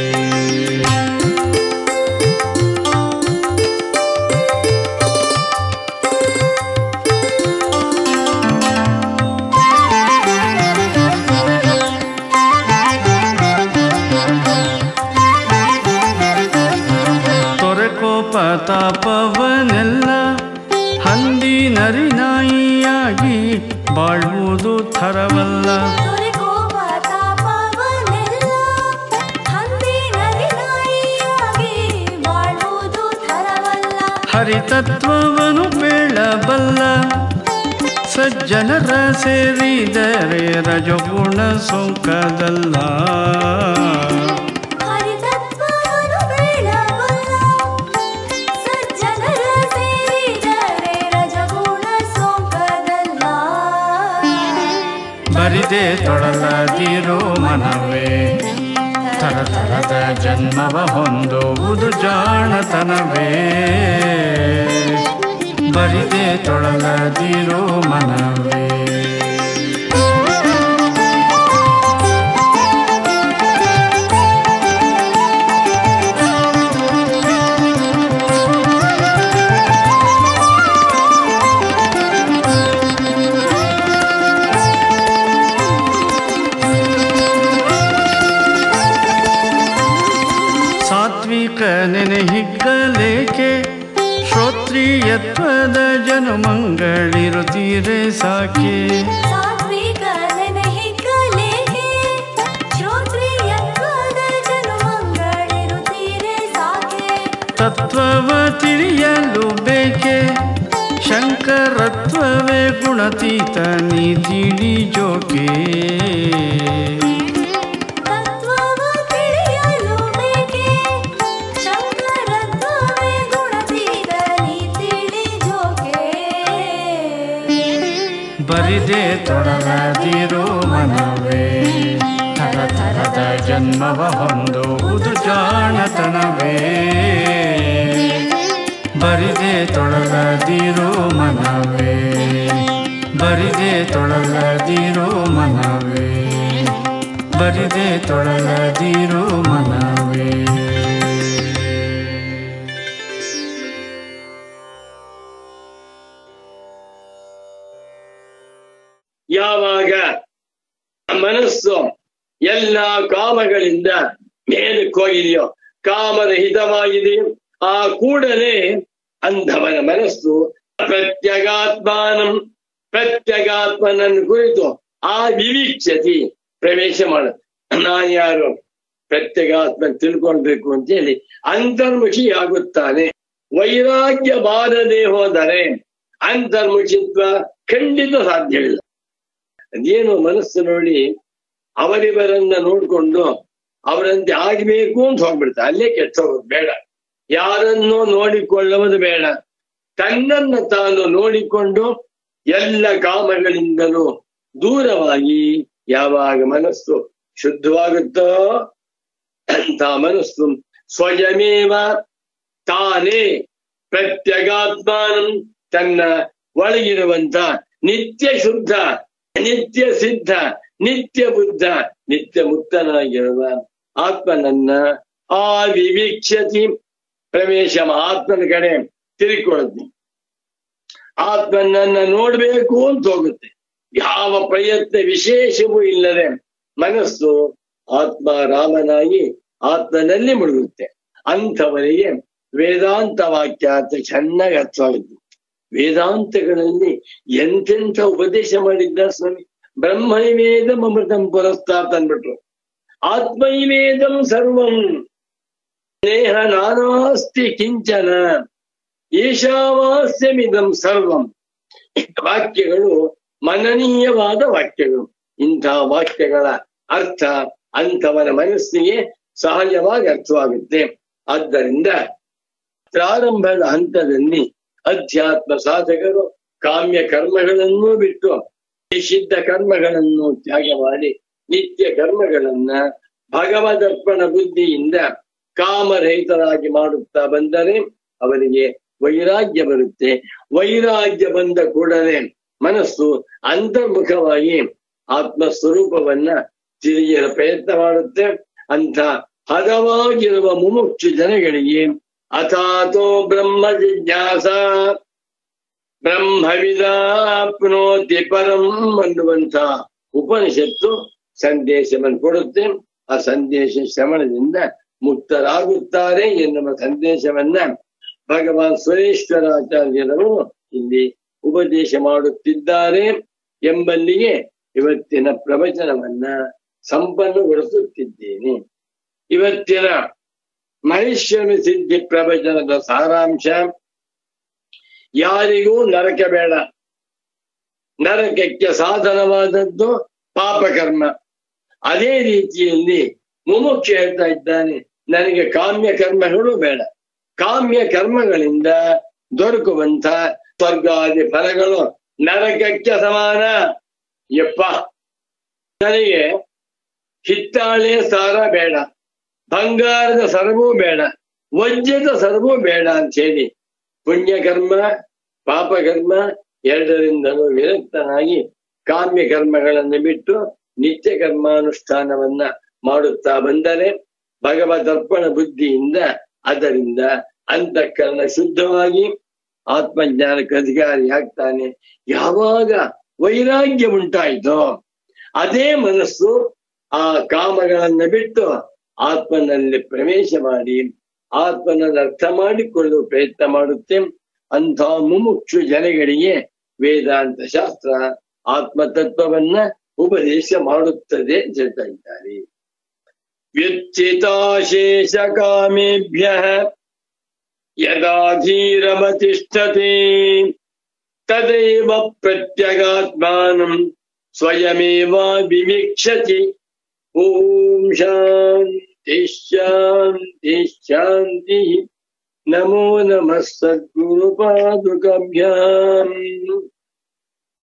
Speaker 1: ತಾಪವನೆಲ್ಲ ಹಂದಿ ನರಿನಾಯಿಯಾಗಿ ಬಾಳುವುದು ಥರವಲ್ಲ. ಹರಿತತ್ವವನ್ನು ಬೇಳಬಲ್ಲ ಸಜ್ಜನರ ಸೇರಿದರೆ ರಜಗುಣ ಸೋಂಕದಲ್ಲ. ಬರಿದೆ ತೊಳಲದಿರೋ ಮನವೇ ಥರ ಥರದ ಜನ್ಮವ ಹೊಂದುವುದು ಜಾಣತನವೇ. ಬರಿದೆ ತೊಳಲದಿರೋ ಮನವೇ. ಸಾತ್ವಿಕನೆನೆ ಹಿಗ್ಗಲೇಕೆ ಶ್ರೋತ್ರಿಯತ್ವದ ಜನುಮಂಗಳಿರುತ್ತೀರೆ ಸಾಕೆ.
Speaker 4: ಸಾತ್ವಿಕನೆನೆ ಹಿಗ್ಗಲೇಕೆ ಶ್ರೋತ್ರಿಯತ್ವದ ಜನುಮಂಗಳಿರುತ್ತೀರೆ ಸಾಕೆ.
Speaker 1: ತತ್ವವ ತಿಳಿಯಲು ಬೇಕೆ ಶಂಕರತ್ವವೇ ಗುಣತೀತ ನೀ ತಿಳಿ ಜೋಕೆ.
Speaker 4: ತಿಳಿಯಲು ಬೇಕೆ ಶಂಕರತ್ವವೇ ಗುಣತೀತ ನೀ ತಿಳಿ
Speaker 1: ಬರಿದೆ ತೊಡಲದಿರೋ ಮನವೇ ಥರ ಥರದ ಜನ್ಮವ ಹೊಂದುವುದು ಜಾಣತನವೇ ಬರಿದೆ ತೊಡಲದಿರೋ ಮನವೇ ಬರಿದೆ ತೊಡಲದಿರೋ ಮನವೇ ಬರಿದೆ ತೊಡಲದಿರೋ ಮನವೇ.
Speaker 2: ಯಾವಾಗ ಮನಸ್ಸು ಎಲ್ಲ ಕಾಮಗಳಿಂದ ಮೇಲಕ್ಕೆ ಹೋಗಿದೆಯೋ, ಕಾಮರಹಿತವಾಗಿದೆಯೋ, ಆ ಕೂಡಲೇ ಅಂಧವನ ಮನಸ್ಸು ಪ್ರತ್ಯಗಾತ್ಮನನ್ನು ಕುರಿತು ಆ ವಿವೀಕ್ಷತಿ ಪ್ರವೇಶ ಮಾಡುತ್ತೆ. ನಾನು ಯಾರು ಪ್ರತ್ಯಗಾತ್ಮ ತಿಳ್ಕೊಳ್ಬೇಕು ಅಂತ ಹೇಳಿ ಅಂತರ್ಮುಖಿ ಆಗುತ್ತಾನೆ. ವೈರಾಗ್ಯ ಬಾರದೆ ಹೋದರೆ ಅಂತರ್ಮುಖಿತ್ವ ಖಂಡಿತ ಸಾಧ್ಯವಿಲ್ಲ. ಅದೇನು ಮನಸ್ಸು ನೋಡಿ ಅವರಿವರನ್ನ ನೋಡ್ಕೊಂಡು ಅವರಂತೆ ಆಗಬೇಕು ಅಂತ ಹೋಗ್ಬಿಡ್ತಾರೆ. ಅಲ್ಲೇ ಕೆಟ್ಟ ಹೋಗೋದು ಬೇಡ. ಯಾರನ್ನೋ ನೋಡಿಕೊಳ್ಳುವುದು ಬೇಡ. ತನ್ನನ್ನು ತಾನು ನೋಡಿಕೊಂಡು ಎಲ್ಲ ಕಾಮಗಳಿಂದಲೂ ದೂರವಾಗಿ ಯಾವಾಗ ಮನಸ್ಸು ಶುದ್ಧವಾಗುತ್ತೋ ಅಂತ ಮನಸ್ಸು ಸ್ವಯಮೇವ ತಾನೇ ಪ್ರತ್ಯಗಾತ್ಮಾನಂ ತನ್ನ ಒಳಗಿರುವಂತ ನಿತ್ಯ ಶುದ್ಧ, ನಿತ್ಯ ಸಿದ್ಧ, ನಿತ್ಯ ಬುದ್ಧ, ನಿತ್ಯ ಮುಕ್ತನಾಗಿರುವ ಆತ್ಮನನ್ನ ಆ ವಿವೀಕ್ಷತಿ ಪ್ರವೇಶ ಆತ್ಮನ ಕಡೆ ತಿರುಗಿಕೊಳ್ಳುತ್ತೆ. ಆತ್ಮನನ್ನ ನೋಡ್ಬೇಕು ಅಂತ ಹೋಗುತ್ತೆ. ಯಾವ ಪ್ರಯತ್ನ ವಿಶೇಷವೂ ಇಲ್ಲದೆ ಮನಸ್ಸು ಆತ್ಮ ರಾಮನಾಗಿ ಆತ್ಮನಲ್ಲಿ ಮುಳುಗುತ್ತೆ. ಅಂಥವರಿಗೆ ವೇದಾಂತ ವಾಕ್ಯ ಅಂತ ಚೆನ್ನಾಗಿ ಅರ್ಥವಾಗುತ್ತೆ. ವೇದಾಂತಗಳಲ್ಲಿ ಎಂತೆಂಥ ಉಪದೇಶ ಮಾಡಿದ್ದ ಸ್ವಾಮಿ. ಬ್ರಹ್ಮೈವೇದಂ ಅಮೃತಂ ಪುರಸ್ತಾತ್ ಅಂದ್ಬಿಟ್ರು. ಆತ್ಮೈವೇದಂ ಸರ್ವಂ ನೇಹ ನಾನಾಸ್ತಿ ಕಿಂಚನ ಈಶಾವಾಸ್ಯಮಿದಂ ಸರ್ವಂ. ವಾಕ್ಯಗಳು ಮನನೀಯವಾದ ವಾಕ್ಯಗಳು. ಇಂತಹ ವಾಕ್ಯಗಳ ಅರ್ಥ ಅಂಥವನ ಮನಸ್ಸಿಗೆ ಸಹಜವಾಗಿ ಅರ್ಥವಾಗುತ್ತೆ. ಆದ್ದರಿಂದ ಪ್ರಾರಂಭದ ಹಂತದಲ್ಲಿ ಅಧ್ಯಾತ್ಮ ಸಾಧಕರು ಕಾಮ್ಯ ಕರ್ಮಗಳನ್ನು ಬಿಟ್ಟು ನಿಷಿದ್ಧ ಕರ್ಮಗಳನ್ನು ತ್ಯಾಗ ಮಾಡಿ ನಿತ್ಯ ಕರ್ಮಗಳನ್ನ ಭಗವದರ್ಪಣ ಬುದ್ಧಿಯಿಂದ ಕಾಮರಹಿತರಾಗಿ ಮಾಡುತ್ತಾ ಬಂದರೆ ಅವರಿಗೆ ವೈರಾಗ್ಯ ಬರುತ್ತೆ. ವೈರಾಗ್ಯ ಬಂದ ಕೂಡಲೇ ಮನಸ್ಸು ಅಂತರ್ಮುಖವಾಗಿ ಆತ್ಮಸ್ವರೂಪವನ್ನ ತಿಳಿಯಲು ಪ್ರಯತ್ನ ಮಾಡುತ್ತೆ. ಅಂತ ಹದವಾಗಿರುವ ಮುಮುಕ್ಷು ಜನಗಳಿಗೆ ಅಥಾತೋ ಬ್ರಹ್ಮ ಜಿಜ್ಞಾಸ ಬ್ರಹ್ಮವಿದಾಪ್ನೋತಿ ಪರಂ ಅನ್ನುವಂಥ ಉಪನಿಷತ್ತು ಸಂದೇಶವನ್ನು ಕೊಡುತ್ತೆ. ಆ ಸಂದೇಶ ಶ್ರವಣದಿಂದ ಮುಕ್ತರಾಗುತ್ತಾರೆ ಎನ್ನುವ ಸಂದೇಶವನ್ನ ಭಗವಾನ್ ಸುರೇಶ್ವರಾಚಾರ್ಯರು ಇಲ್ಲಿ ಉಪದೇಶ ಮಾಡುತ್ತಿದ್ದಾರೆ ಎಂಬಲ್ಲಿಗೆ ಇವತ್ತಿನ ಪ್ರವಚನವನ್ನ ಸಂಪನ್ನಗೊಳಿಸುತ್ತಿದ್ದೇನೆ. ಇವತ್ತಿನ ಮಹೇಶ್ವರ ಸಿದ್ಧಿ ಪ್ರವಚನದ ಸಾರಾಂಶ: ಯಾರಿಗೂ ನರಕ ಬೇಡ. ನರಕಕ್ಕೆ ಸಾಧನವಾದದ್ದು ಪಾಪಕರ್ಮ. ಅದೇ ರೀತಿಯಲ್ಲಿ ಮುಮುಕ್ಷ ಹೇಳ್ತಾ ಇದ್ದಾನೆ, ನನಗೆ ಕಾಮ್ಯ ಕರ್ಮಗಳು ಬೇಡ. ಕಾಮ್ಯ ಕರ್ಮಗಳಿಂದ ದೊರಕುವಂತ ಸ್ವರ್ಗಾದಿ ಫಲಗಳು ನರಕಕ್ಕೆ ಸಮಾನ. ಯಪ್ಪ, ನನಗೆ ಹಿತ್ತಾಳೆ ಸಾರ ಬೇಡ, ಬಂಗಾರದ ಸರವೂ ಬೇಡ, ವಜ್ರದ ಸರವೂ ಬೇಡ ಅಂತ ಹೇಳಿ ಪುಣ್ಯಕರ್ಮ ಪಾಪಕರ್ಮ ಎರಡರಿಂದಲೂ ವಿರಕ್ತನಾಗಿ ಕಾಮ್ಯ ಕರ್ಮಗಳನ್ನು ಬಿಟ್ಟು ನಿತ್ಯ ಕರ್ಮಾನುಷ್ಠಾನವನ್ನ ಮಾಡುತ್ತಾ ಬಂದರೆ ಭಗವದರ್ಪಣ ಬುದ್ಧಿಯಿಂದ ಅದರಿಂದ ಅಂತಃಕರಣ ಶುದ್ಧವಾಗಿ ಆತ್ಮಜ್ಞಾನಕ್ಕೆ ಅಧಿಕಾರಿ ಆಗ್ತಾನೆ. ಯಾವಾಗ ವೈರಾಗ್ಯ ಉಂಟಾಯಿತೋ ಅದೇ ಮನಸ್ಸು ಆ ಕಾಮಗಳನ್ನ ಬಿಟ್ಟು ಆತ್ಮನಲ್ಲಿ ಪ್ರವೇಶ ಮಾಡಿ ಆತ್ಮನನ್ನು ಅರ್ಥ ಮಾಡಿಕೊಳ್ಳುವ ಪ್ರಯತ್ನ ಮಾಡುತ್ತೆ. ಅಂಥ ಮುಮುಕ್ಷು ಜನಗಳಿಗೆ ವೇದಾಂತ ಶಾಸ್ತ್ರ ಆತ್ಮತತ್ವವನ್ನ ಉಪದೇಶ ಮಾಡುತ್ತದೆ ಅಂತ ಹೇಳ್ತಾ ಇದ್ದಾರೆ. ವ್ಯುಚ್ಚಿತಾಶೇಷ ಕಾಮೇಭ್ಯಃ ಯದಾ ಧೀರಮತಿಷ್ಠತೆ ತದೈವ ಪ್ರತ್ಯಗಾತ್ಮಾನಂ ಸ್ವಯಮೇವ ವಿವೀಕ್ಷತಿ. ಓಂ ಶಾಂತಿ ಶಾಂತಿ ಶಾಂತಿ. ನಮೋ ನಮಃ ಸದ್ಗುರು ಪಾದುಕಾಭ್ಯಾಂ.